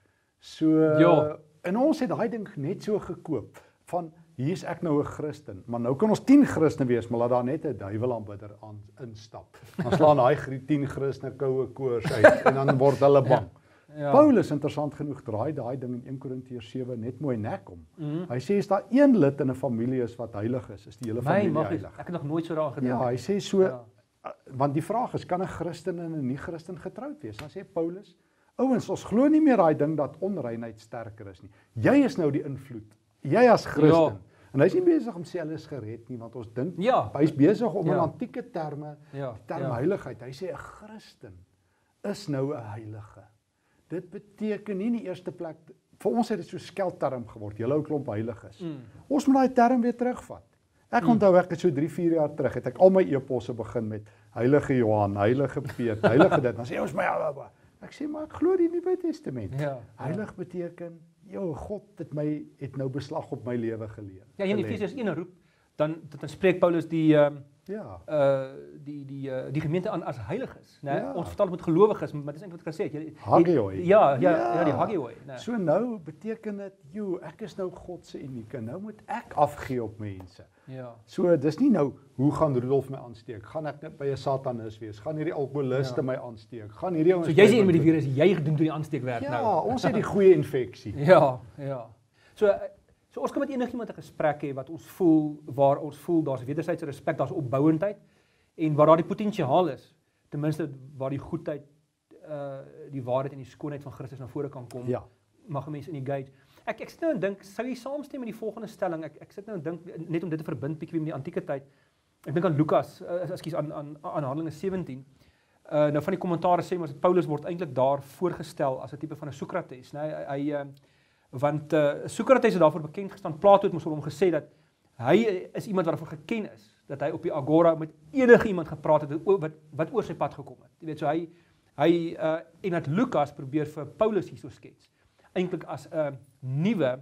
So jo. En ons het daai ding net so gekoop van hier is ek nou 'n Christen, maar nou kan ons tien Christene wees, maar laat daar net 'n duiwelaanbidder aan instap. Dan slaan daai tien Christene koue koors uit en dan word hulle bang. Ja. Ja. Paulus, interessant genoeg, draai daai ding in een Korintiërs sewe net mooi nek om. Mm-hmm. Hy sê as daar een lid in 'n familie is wat heilig is, is die hele familie My, heilig. Ek het nog nooit so daaraan gedink. Ja, hy sê so, ja. want die vraag is, kan 'n Christen en 'n nie-Christen getroud wees? Dan sê Paulus, ouens, ons glo nie meer daai ding dat onreinheid sterker is nie. Jy is nou die invloed. Jy as Christen. Ja. En hy is nie besig om sê hulle is gered nie, want ons dink, ja. hy is besig om ja. in antieke terme, ja. term ja. heiligheid. Hy sê 'n Christen is nou 'n heilige. Dit beteken nie in die eerste plek, vir ons het dit so skelterm geword, julle ou klomp heiliges. Mm. Ons moet daai term weer terugvat. Ek mm. onthou ek het so drie, vier jaar terug, het ek al my e-posse begin met Heilige Johan, Heilige Peet, Heilige dit. Dan sê ons my, ek sê maar ek glo die Nuwe Testament. Ja, heilig ja. beteken, jo, God het my het nou beslag op my lewe geleer. Ja, in Efesiërs een roep, dan dan spreek Paulus die um, ja. uh die die uh, die gemeente aan as heiliges, né? Ja. Ons vertaal met gelowiges, maar dis eintlik wat ek gesê het. Hagioi. Ja, ja, ja, ja, die hagioi, né? So nou beteken dit, jo, ek is nou God se unieke. Nou moet ek afgee op mense. Ja. So dis nie nou hoe gaan Rudolf my aansteek? Gaan ek net by 'n satanis wees? Gaan hierdie alkoholiste ja. my aansteek? Gaan hierdie ouens So jy sê met die virus jy gedoen toe die aansteek werk ja, nou. Ja, ons het die goeie infeksie. Ja, ja. So So ons kan met enigiemand 'n gesprek hê wat ons voel waar ons voel daar's wederwysige respek, daar's opbouendheid en waar daar die potensiaal is, ten minste waar die goedheid, uh die waarheid en die skoonheid van Christus na vore kan kom. Ja. Mag 'n mens engage. Ek ek sit nou en dink, sou jy saamstem met die volgende stelling? Ek ek sit nou en dink net om dit te verbind bietjie met die antieke tyd. Ek dink aan Lukas, uh, ekskuus aan aan aan Handelinge sewentien. Uh nou van die kommentaare sê maar dat Paulus word eintlik daar voorgestel as 'n tipe van 'n Sokrates, né? Hy, hy uh, want uh, Sokrates het daarvoor bekend gestaan. Plato het mos hom gesê dat hy is iemand wat daarvoor geken is, dat hy op die agora met enige iemand gepraat het wat wat oor sy pad gekom het. Jy weet, so hy hy uh, en dat Lukas probeer vir Paulus hierso skets, eintlik as 'n uh, nuwe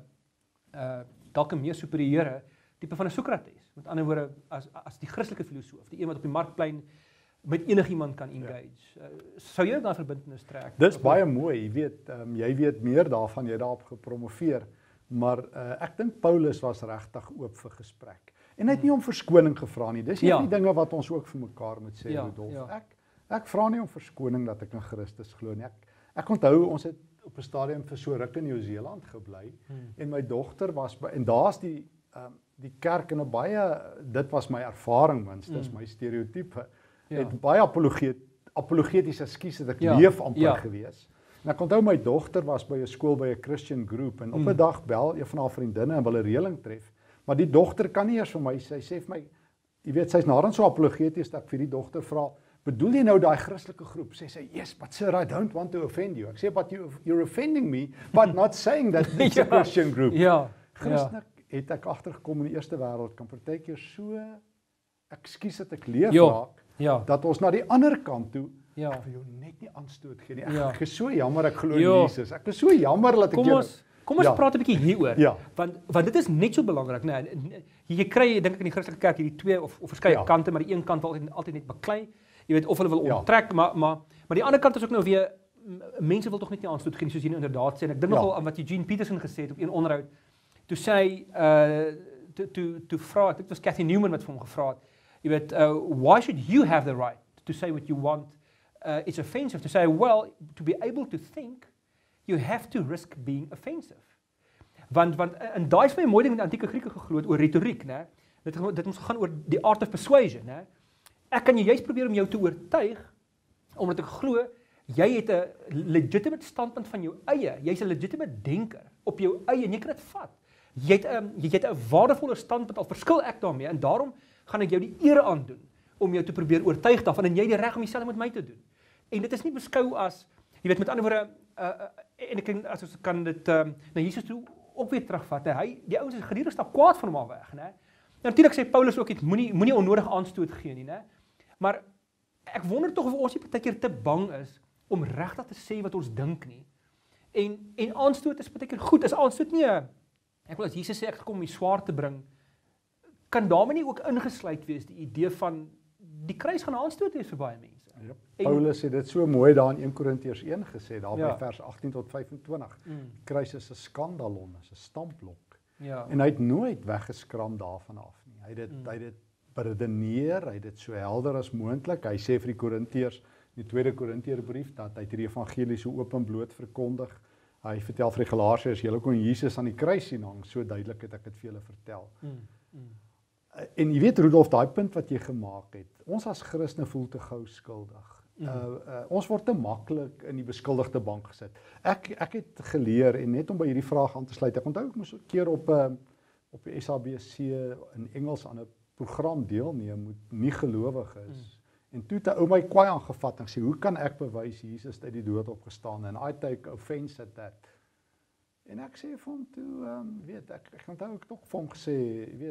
uh, dalk 'n meer superieure tipe van 'n Sokrates. Met ander woorde as as die Christelike filosoof, die een wat op die markplein met enigiemand kan engage. Ja. Uh, sou jy dan verbintenis trek? Dis baie mooi, jy weet, um, jy weet meer daarvan, jy daarop gepromoveer, maar uh, ek dink Paulus was regtig oop vir gesprek. En hy het nie om verskoning gevra nie. Dis een van ja. die dinge wat ons ook vir mekaar moet sê, ja, Rudolf. Ja. Ek ek vra nie om verskoning dat ek in Christus glo nie. Ek ek onthou ons het op 'n stadium vir so ruk in Nieu-Seeland gebly hmm. en my dogter was by, en daar's die um, die kerk in 'n baie, dit was my ervaring minstens, hmm. my stereotype. Ja. Het baie apologeet, apologetiese skies het ek ja. leef amper ja. gewees. En ek onthou my dogter was by 'n skool by 'n Christian groep en op 'n mm. dag bel een van haar vriendinne en wil 'n reëling tref. Maar die dogter kan nie eers vir my sê, sy sê vir my, jy weet, sy's nader so apologeties dat ek vir die dogter vra, bedoel jy nou daai Christelike groep? Sê sy, yes, but sir, I don't want to offend you. Ek sê, but you, you're offending me, but not saying that it's ja. a Christian group. Ja. Christelik ja. het ek agtergekom in die eerste wêreld kan partykeer so, ekskuus dat ek leef jo. raak, Ja. dat ons na die ander kant toe, ja. ek wil jou net nie aanstoot gee nie, ek, ja. ek is so jammer, ek glo in Jesus, ek is so jammer dat ek kom jou... Ons, kom ons ja. praat 'n bietjie hieroor, ja. want, want dit is net so belangrik, nee, jy kry, dink ek in die Christelike kerk, hierdie twee of, of verskeie ja. kante, maar die een kant wil altyd, altyd net beklei, jy weet, of hulle wil onttrek, ja. maar, maar, maar die ander kant is ook nou weer, mense wil toch net nie aanstoot gee, soos jy nou inderdaad sê, en ek dink ja. nogal aan wat Eugene Peterson gesê het op een onderhoud, toe sê, uh, toe, toe, toe vra, ek dink dit was Cathy Newman wat vir hom gevra het, jy weet, uh, why should you have the right to say what you want? Uh, it's offensive to say, well, to be able to think, you have to risk being offensive. Want, want en daai is my mooi ding met die antieke Grieke geglo oor retoriek, né? Dit dit moet gaan oor die art of persuasion, né? Ek kan jy juist probeer om jou te oortuig omdat ek glo Jy het 'n legitimate standpunt van jou eie. Jy's 'n legitimate denker op jou eie en jy kan dit vat. Jy het 'n jy het 'n waardevolle standpunt, al verskil ek daarmee en daarom gaan ek jou die eer aandoen om jou te probeer oortuig daarvan en jy het die reg om dieselfde met my te doen. En dit is nie beskou as, jy weet met ander woorde, uh, uh, en ek kan as ons kan dit um, na Jesus toe ook weer terugvat. Hè? Hy die ouens is gedurig stap kwaad van hom af weg, né? Nou natuurlik sê Paulus ook iets, moenie moenie onnodig aanstoot gee nie, né? Maar ek wonder tog of ons nie partykeer te bang is om regtig te sê wat ons dink nie. En en aanstoot is partykeer goed. Is aanstoot nie 'n ek wil as Jesus sê ek gekom om die swaard te bring, kan daarmee nie ook ingesluit wees die idee van die kruis gaan aanstoot wees vir baie mense. Ja, Paulus het dit so mooi daar in een Korintiërs een gesê, daar ja. by vers agttien tot vyfentwintig. Mm. Die kruis is 'n skandalon, is 'n stampblok. Ja. En hy het nooit weggeskram daarvan af nie. Hy het dit mm. hy het dit beredeneer, hy het dit so helder as moontlik. Hy sê vir die Korintiërs in die tweede Korintiërbrief dat hy die evangelie so openbloot verkondig. Hy vertel vir die Galasiërs, julle kon Jesus aan die kruis sien hang, so duidelik het ek dit vir julle vertel. Mm. Mm. En jy weet Rudolf, daai punt wat jy gemaak het, ons as Christene voel te gou skuldig. Mm. Uh, uh, ons word te maklik in die beskuldigde bank gesit. Ek ek het geleer en net om by hierdie vraag aan te sluit. Ek onthou ek moes 'n keer op 'n uh, op die S A B C in Engels aan 'n program deelneem met nie gelowiges. Mm. En toe het 'n ou my kwaai aangevat en sê, "Hoe kan ek bewys Jesus het uit die dood opgestaan?" En I take offense at that. En ek sê vir hom toe, um, weet ek ek onthou ek tog vir hom gesê, weet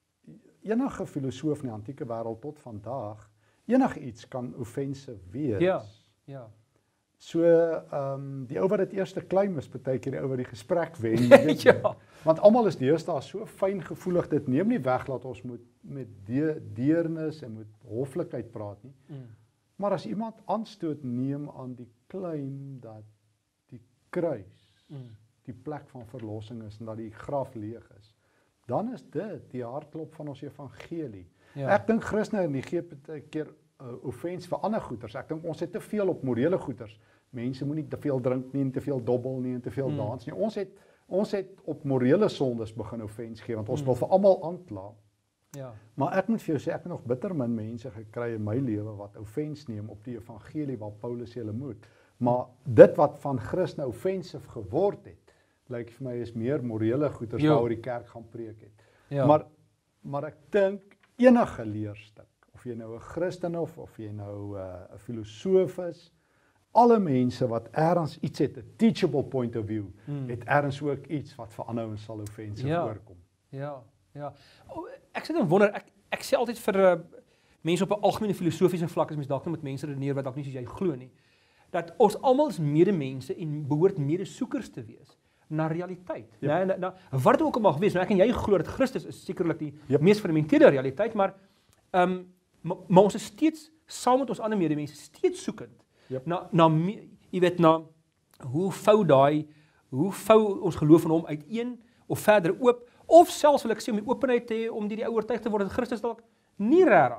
enige filosoof in die antieke wêreld tot vandag, enige iets kan offensive wees. Ja, ja. So, ehm um, die ou wat dit eerste claim is, partykeer die ou wat die gesprek wen, weet jy. Ja. Want almal is deesdae so fyn gevoelig, dit neem nie weg dat ons moet met de, deernis en met hoflikheid praat nie. Mm. Maar as iemand aanstoot neem aan die claim dat die kruis mm. die plek van verlossing is en dat die graf leeg is, dan is dit die hartklop van ons evangelie. Ja. Ek dink Christene gee baie keer uh, offense vir ander goeters. Ek dink ons het te veel op morele goeters. Mense moenie te veel drink nie, en te veel dobbel nie, en te veel mm. dans nie. Ons het ons het op morele sondes begin offense gee, want ons mm. wil vir almal aankla. Ja. Maar ek moet vir jou sê, ek het nog bitter min mense gekry in my lewe wat offense neem op die evangelie waar Paulus sê hulle moet. Maar dit wat van Christene offensive geword het, lyk vir my is meer morele goeters waaroor die kerk gaan preek het. Ja. Maar maar ek dink enige leerstuk, of jy nou 'n Christen of of jy nou 'n uh, filosoof is, alle mense wat ergens iets het, 'n teachable point of view, hmm. het ergens ook iets wat vir ander ouens sal offensive ja. voorkom. Ja, ja. Oh, ek sit en wonder, ek ek sê altyd vir uh, mense op 'n algemene filosofiese vlak, as mens dalk nou met mense redeneer wat dalk nie soos jy glo nie, dat ons almal is medemense en behoort medesoekers te wees na realiteit. Ja. Na, na, na, wat dit ook al mag wees, nou ek en jy glo dat Christus is sekerlik die yep. mees fundamenteerde realiteit, maar ehm um, maar, maar ons is steeds saam met ons ander medemense steeds soekend. Yep. Na na jy weet na hoe vou daai hoe vou ons geloof in hom uiteen of verder oop, of selfs wil ek sê om die openheid te hê om die, die oortuig te word dat Christus dalk nie regtig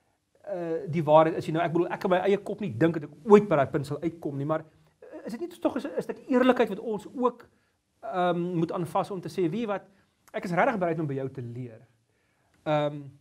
uh die waarheid is. Nou ek bedoel ek in my eie kop nie dink dat ek ooit by daai punt sal uitkom nie, maar is dit nie tog is, is dit eerlikheid wat ons ook ehm um, moet aanvas om te sê, wie wat ek is regtig bereid om by jou te leer. Ehm um,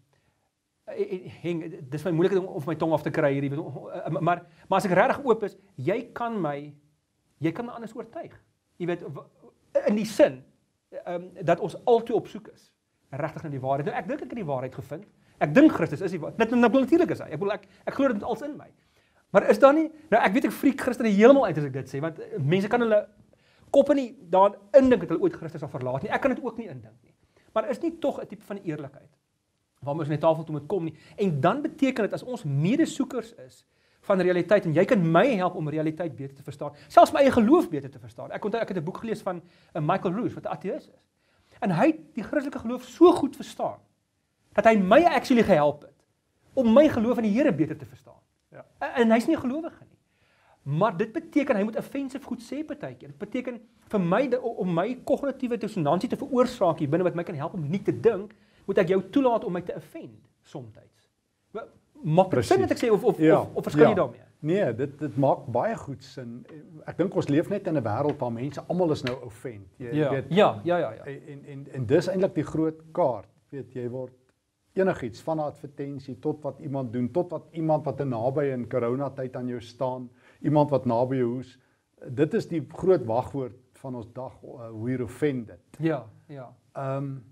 heng dis my moeilik om of my tong af te kry hierdie, maar maar as ek regtig oop is, jy kan my jy kan my anders oortuig. Jy weet in die sin ehm um, dat ons altyd op soek is regtig na die waarheid. Nou ek dink ek het die waarheid gevind. Ek dink Christus is die waarheid. Net natuurlik is hy. Ek bedoel ek ek glo dit met alles in my. Maar is daar nie nou ek weet ek freak Christene heeltemal uit as ek dit sê, want mense kan hulle koppe nie daarin indink dat hulle ooit Christus sal verlaat nie. Ek kan dit ook nie indink nie. Maar is nie tog 'n tipe van eerlikheid waarmee ons net tafel toe moet kom nie. En dan beteken dit as ons medesoekers is van realiteit en jy kan my help om realiteit beter te verstaan, selfs my eie geloof beter te verstaan. Ek onthou ek het 'n boek gelees van uh, Michael Roos wat 'n ateïs is. En hy het die Christelike geloof so goed verstaan dat hy my actually gehelp het om my geloof in die Here beter te verstaan. Ja. En, en hy's nie 'n gelowige nie. Maar dit beteken hy moet offensive goed sê partykeer. Dit beteken vir my de, om my kognitiewe dissonansie te veroorsaak hier binne wat my kan help om nie te dink, moet ek jou toelaat om my te offend soms. Maak dit sin wat ek sê of of ja, of, of verskil jy ja. daarmee? Nee, dit dit maak baie goed sin. Ek dink ons leef net in 'n wêreld waar mense almal is nou offend. Jy ja. weet. Ja, ja, ja, ja. En en en dis eintlik die groot kaart. Weet jy word enigiets van 'n advertensie tot wat iemand doen, tot wat iemand wat te naby in coronatyd aan jou staan. iemand wat naby jou is. Dit is die groot wagwoord van ons dag, uh, we're offended. Ja, ja. Ehm um,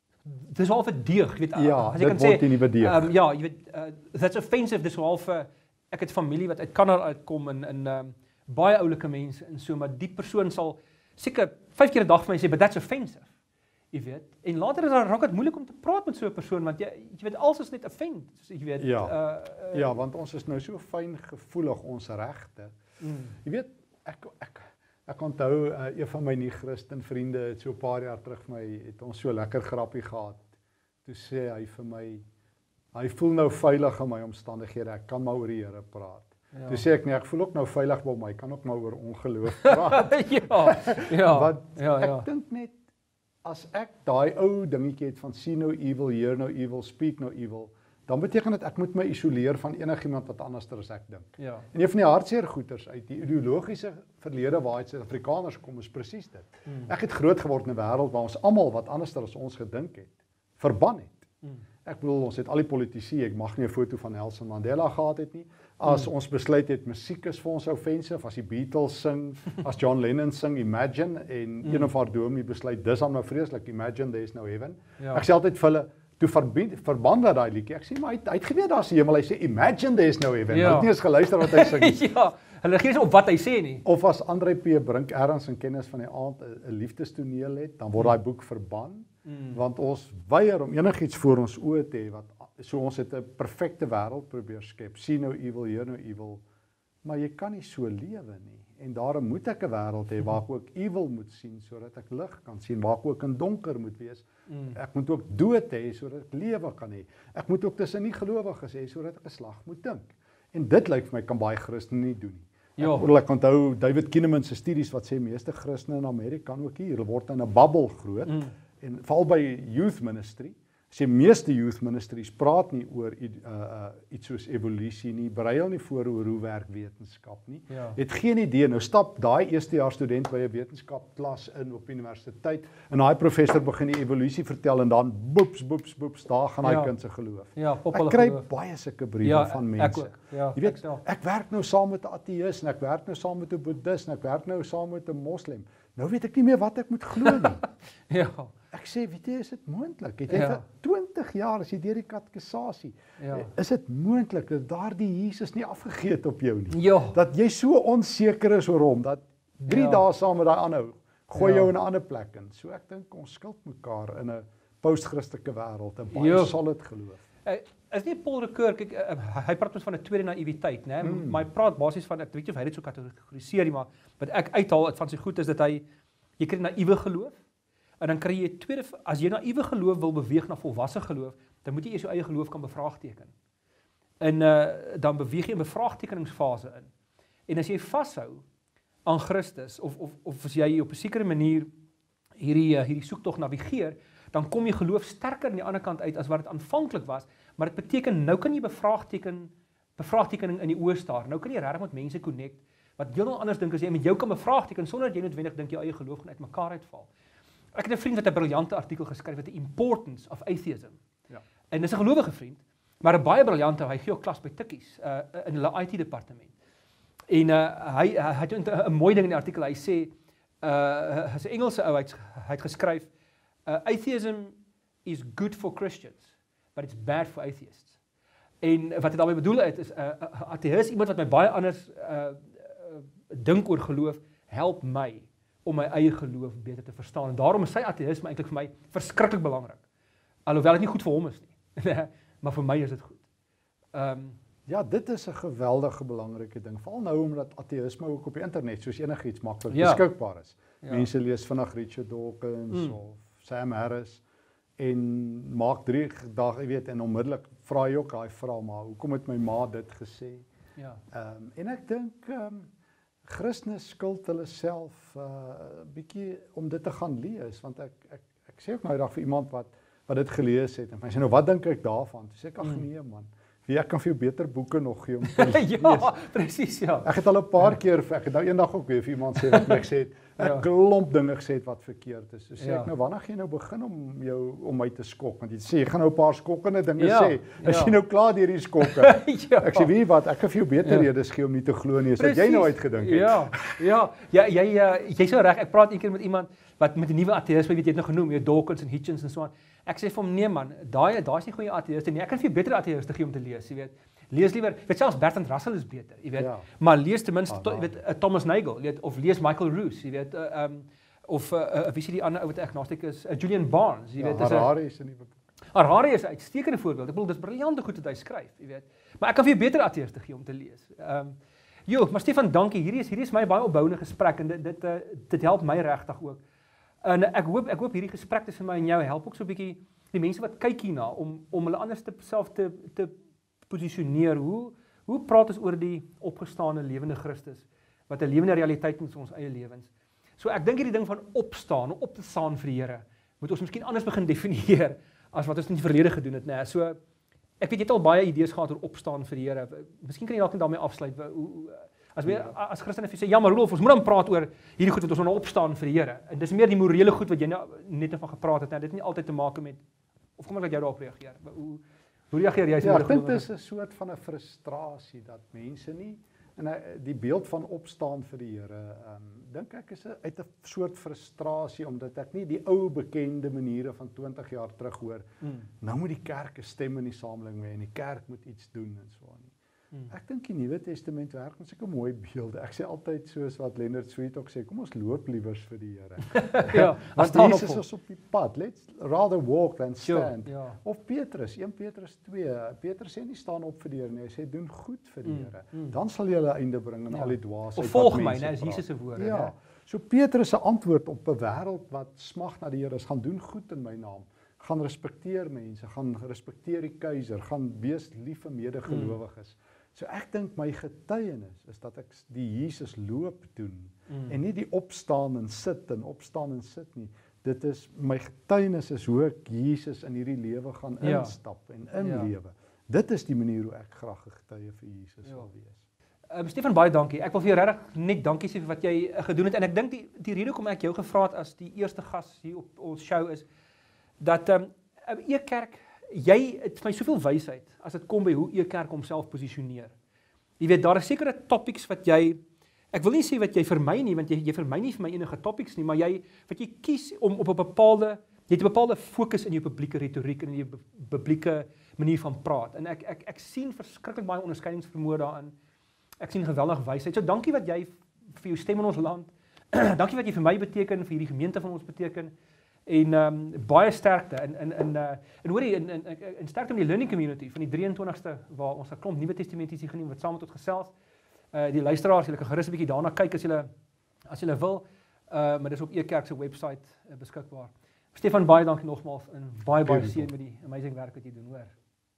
Dis half 'n deug, jy weet, ja, as jy kan dit word sê, nie bedeeg. um, ja, jy weet, uh, that's offensive, dis half 'n ek het familie wat uit Kanada uitkom en in um, baie oulike mense en so, maar die persoon sal seker vyf keer 'n dag vir my sê, but that's offensive. Jy weet. En later is daar raak dit moeilik om te praat met so 'n persoon want jy jy weet alles is net offend, so jy weet. Ja. Uh, uh, Ja, want ons is nou so fyn gevoelig ons regte. Mm. Jy weet, ek ek ek onthou uh, een van my nie-Christen vriende het so 'n paar jaar terug vir my het ons so lekker grappie gehad. Toe sê hy vir my, hy voel nou veilig in my omstandighede, ek kan maar oor die Here praat. Ja. Toe sê ek nee, ek voel ook nou veilig by my, kan ook maar oor ongeloof praat. ja. Ja. Want ja, ja. ek dink net as ek daai ou dingetjie het van see no evil, hear no evil, speak no evil, dan beteken dit ek moet my isoleer van enigiemand wat anderster as ek dink. Ja. En een van die hartseer goeters uit die ideologiese verlede waaruit Suid-Afrikaners kom is presies dit. Hmm. Ek het groot geword in 'n wêreld waar ons almal wat anderster as ons gedink het, verban het. Hmm. Ek bedoel ons het al die politici, ek mag nie 'n foto van Nelson Mandela gehad het nie. As hmm. ons besluit het musiek is vir ons offensive, as die Beatles sing, as John Lennon sing Imagine en hmm. een of haar dominee besluit dis dan nou vreeslik, Imagine there is no heaven. Ja. Ek sê altyd vir hulle toe verbind, verband dat daai liedjie. Ek sê maar hy het, hy het geweet daar's 'n hemel. Hy sê imagine there is no heaven. Ja. Hy het nie eens geluister wat hy sing. ja, hulle gee nie op wat hy sê nie. Of as Andre P Brink ergens in Kennis van die Aand 'n liefdestoneel het, dan word daai boek verban, mm. want ons weier om enigiets voor ons oë te hê wat so ons het 'n perfekte wêreld probeer skep. See no evil, hear no evil. Maar jy kan nie so lewe nie. En daarom moet ek 'n wêreld hê waar ek ook evil moet sien sodat ek lig kan sien, waar ek ook in donker moet wees. Mm. Ek moet ook dood hê sodat ek lewe kan hê. Ek moet ook tussen nie gelowiges hê sodat ek 'n slag moet dink. En dit lyk vir my kan baie Christene nie doen nie. Ja. Ek, ek onthou David Kinnaman se studies wat sê meeste Christene in Amerika kan ook hier word in 'n bubbel groot mm. en val by youth ministry. Sê meeste youth ministries praat nie oor uh, uh, iets soos evolusie nie, bereil nie voor oor hoe werk wetenskap nie. Ja. Het geen idee. Nou stap daai eerstejaars student by 'n wetenskapklas in op universiteit en daai professor begin die evolusie vertel en dan boeps boeps boeps daar gaan daai ja. kind se geloof. Ja, ek kry geloof. baie sulke briewe ja, van mense. Ek ook. Ja, jy weet, ek, ek werk nou saam met 'n ateïs en ek werk nou saam met 'n boeddhis en ek werk nou saam met 'n moslem. Nou weet ek nie meer wat ek moet glo nie. ja. Ek sê, weet jy, is dit moontlik? Het jy ja. vir twintig jaar as jy deur die katekisasie, ja. is dit moontlik dat daardie Jesus nie afgegee het op jou nie? Ja. Dat jy so onseker is oor hom dat drie ja. dae saam met daai ander gooi ja. jou in 'n ander plek in. So ek dink ons skuld mekaar in 'n post-Christelike wêreld 'n baie ja. solid geloof. Uh, is nie Paul Ricoeur, kyk, uh, hy praat ons van 'n tweede naïwiteit, né? Mm. Maar hy praat basies van, ek weet nie of hy dit so kategoriseer nie, maar wat ek uithaal uit van sy goed is dat hy jy kry naïewe geloof. En dan kry jy tweede, as jy naïewe geloof wil beweeg na volwasse geloof, dan moet jy eers jou eie geloof kan bevraagteken. En uh, dan beweeg jy in bevraagtekeningsfase in. En as jy vashou aan Christus of of of as jy op 'n sekere manier hierdie uh, hierdie soektog navigeer, dan kom jy geloof sterker aan die ander kant uit as wat dit aanvanklik was, maar dit beteken nou kan jy bevraagteken bevraagtekening in die oë staar. Nou kan jy regtig met mense connect wat heeltemal anders dink as jy met jou kan bevraagteken sonder dat jy noodwendig dink jou eie geloof gaan uitmekaar uitval. Ek het 'n vriend wat 'n briljante artikel geskryf het, The Importance of Atheism. Ja. En dis 'n gelowige vriend, maar 'n baie briljante, hy gee ook klas by Tikkies uh, in hulle I T departement. En uh, hy hy het 'n mooi ding in die artikel, hy sê uh hy's 'n Engelse ou, hy het geskryf uh, atheism is good for Christians, but it's bad for atheists. En wat dit daarmee bedoel het is 'n uh, ateïs iemand wat my baie anders uh, uh, dink oor geloof, help my om my eie geloof beter te verstaan. En daarom is sy ateïsme eintlik vir my verskriklik belangrik. Alhoewel dit nie goed vir hom is nie. Maar vir my is dit goed. Ehm um, ja, dit is 'n geweldige belangrike ding. Veral nou omdat ateïsme ook op die internet soos enigiets maklik ja. beskikbaar is. Ja. Mense lees vinnig Richard Dawkins mm. of Sam Harris en maak drie dae, jy weet, en onmiddellik vra jy ook daai vraag, maar hoekom het my ma dit gesê? Ja. Ehm um, en ek dink ehm um, Christene skuld hulle self 'n uh, bietjie om dit te gaan lees, want ek ek ek sê ook nou eendag vir iemand wat wat dit gelees het en hy sê nou wat dink ek daarvan? Toe sê ek ag nee man, Wie ek kan vir jou beter boeke nog gee om te lees. Ja, presies, ja. Ek het al 'n paar keer, ek het nou eendag ook weer vir iemand sê wat my gesê het, 'n Ja. klomp dinge gesê het wat verkeerd is. So sê Ja. ek nou, wanneer gaan jy nou begin om jou om my te skok? Want jy sê jy gaan nou 'n paar skokkende dinge Ja, sê. As ja. jy nou klaar deur die skokke. Ja. Ek sê, weet jy wat, ek kan vir jou beter Ja. redes gee om nie te glo nie, as wat jy nou uitgedink het. Ja, ja. Ja, jy uh, jy's so reg. Ek praat een keer met iemand wat met 'n nuwe ateïsme, weet jy het nou genoem, jy Dawkins en Hitchens en so aan. Ek sê vir hom, nee man, daai daai's nie goeie ateïste nie. Ek kan vir jou beter ateïste gee om te lees, jy weet. Lees liewer, weet selfs Bertrand Russell is beter, jy weet. Ja. Maar lees ten minste, Ah, to, nou. weet uh, Thomas Nagel, jy weet, of lees Michael Roos, jy weet, uh, um, of uh, uh, wie is die ander ou wat agnostic is, uh, Julian Barnes, jy Ja, weet, is 'n Harari is 'n nuwe boek. Harari is 'n uitstekende voorbeeld. Ek bedoel, dis briljante goed wat hy skryf, jy weet. Maar ek kan vir jou beter ateïste gee om te lees. Ehm um, Jo, maar Stefan, dankie. Hierdie is hierdie is my baie opbouende gesprek en dit dit uh, dit help my regtig ook. En ek hoop ek hoop hierdie gesprek tussen my en jou help ook so 'n bietjie die mense wat kyk hierna om om hulle anders te self te te posisioneer. Hoe hoe praat ons oor die opgestane lewende Christus wat 'n lewende realiteit is in ons eie lewens. So ek dink hierdie ding van opstaan, om op te staan vir die Here, moet ons miskien anders begin definieer as wat ons in die verlede gedoen het, nê. So ek weet jy het al baie idees gehad oor opstaan vir die Here. Miskien kan jy dalk net daarmee afsluit. Hoe as weer as Christen as jy sê ja, maar Rudolf, ons moet dan praat oor hierdie goed wat ons nou opstaan vir die Here. En dis meer die morele goed wat jy nou net van gepraat het, nê. Dit het nie altyd te maak met of kom ek laat jou daarop reageer. Hoe hoe reageer jy as jy Ja, ek dink dit is 'n soort van 'n frustrasie dat mense nie en die beeld van opstaan vir die Here, ehm um, dink ek is 'n uit 'n soort frustrasie omdat ek nie die ou bekende maniere van twintig jaar terug hoor. Mm. Nou moet die kerk 'n stem in die samelewing hê en die kerk moet iets doen en so aan. Mm. Ek dink die Nuwe Testament werk met sulke mooi beelde. Ek sê altyd soos wat Leonard Sweet ook sê, kom ons loop liewers vir die Here. Ja, want Jesus is op die pad. Let's rather walk than stand. Sure, ja. Of Petrus, Eerste Petrus twee. Petrus sê nie staan op vir die Here nie, hy sê doen goed vir die Mm, Here. mm. Dan sal jy 'n einde bring aan Ja. al die dwaasheid. Of volg wat my, mense né, is praat. Jesus se woorde, Ja. né? So Petrus se antwoord op 'n wêreld wat smag na die Here is, gaan doen goed in my naam. Gaan respekteer mense, gaan respekteer die keiser, gaan wees lief vir medegelowiges. Mm. So ek dink my getuienis is dat ek die Jesus loop doen mm. en nie die opstaan en sit en opstaan en sit nie. Dit is my getuienis is hoe ek Jesus in hierdie lewe gaan Ja. instap en inlewe. Ja. Dit is die manier hoe ek graag 'n getuie vir Jesus Ja. wil wees. Um, Stefan, baie dankie. Ek wil vir jou regtig net dankie sê vir wat jy uh, gedoen het en ek dink die die rede hoekom ek jou gevra het as die eerste gas hier op ons show is dat ehm um, E-kerk, jy het vir my soveel wysheid as dit kom by hoe E-kerk homself posisioneer. Jy weet daar is sekere topics wat jy ek wil nie sê wat jy vermy nie want jy jy vermy nie vir my enige topics nie, maar jy wat jy kies om op 'n bepaalde jy het 'n bepaalde fokus in jou publieke retoriek en in jou publieke manier van praat. En ek ek ek sien verskriklik baie onderskeidingsvermoë daarin. Ek sien geweldige wysheid. So dankie wat jy vir jou stem in ons land. Dankie wat jy vir my beteken, vir hierdie gemeente van ons beteken. En ehm um, baie sterkte in in in uh en hoorie in in in sterkte met die learning community van die drie en twintigste waar ons 'n klomp nuwe testamentiese geneem wat saam met ons gesels. Uh die luisteraars, julle kan gerus 'n bietjie daarna kyk as julle as julle wil. Uh maar dis op E-kerk se webwerf uh, beskikbaar. Stefan, baie dankie nogmaals en baie baie seën met die amazing werk wat jy doen, hoor.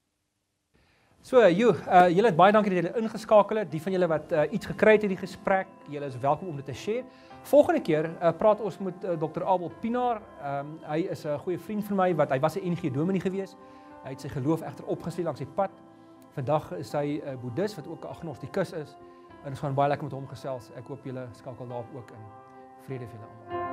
So, jo, uh julle het baie dankie dat julle ingeskakel het. Die van julle wat uh, iets gekry het uit die gesprek, julle is welkom om dit te share. Volgende keer uh, praat ons met uh, dokter Abel Pinaar. Um, hy is 'n uh, goeie vriend van my wat hy was 'n N G dominee gewees. Hy het sy geloof egter opgesluit langs sy pad. Vandag is hy 'n uh, boeddhis wat ook 'n agnostikus is. En ons gaan baie lekker met hom gesels. Ek hoop julle skakel daar ook in. Vrede vir julle almal.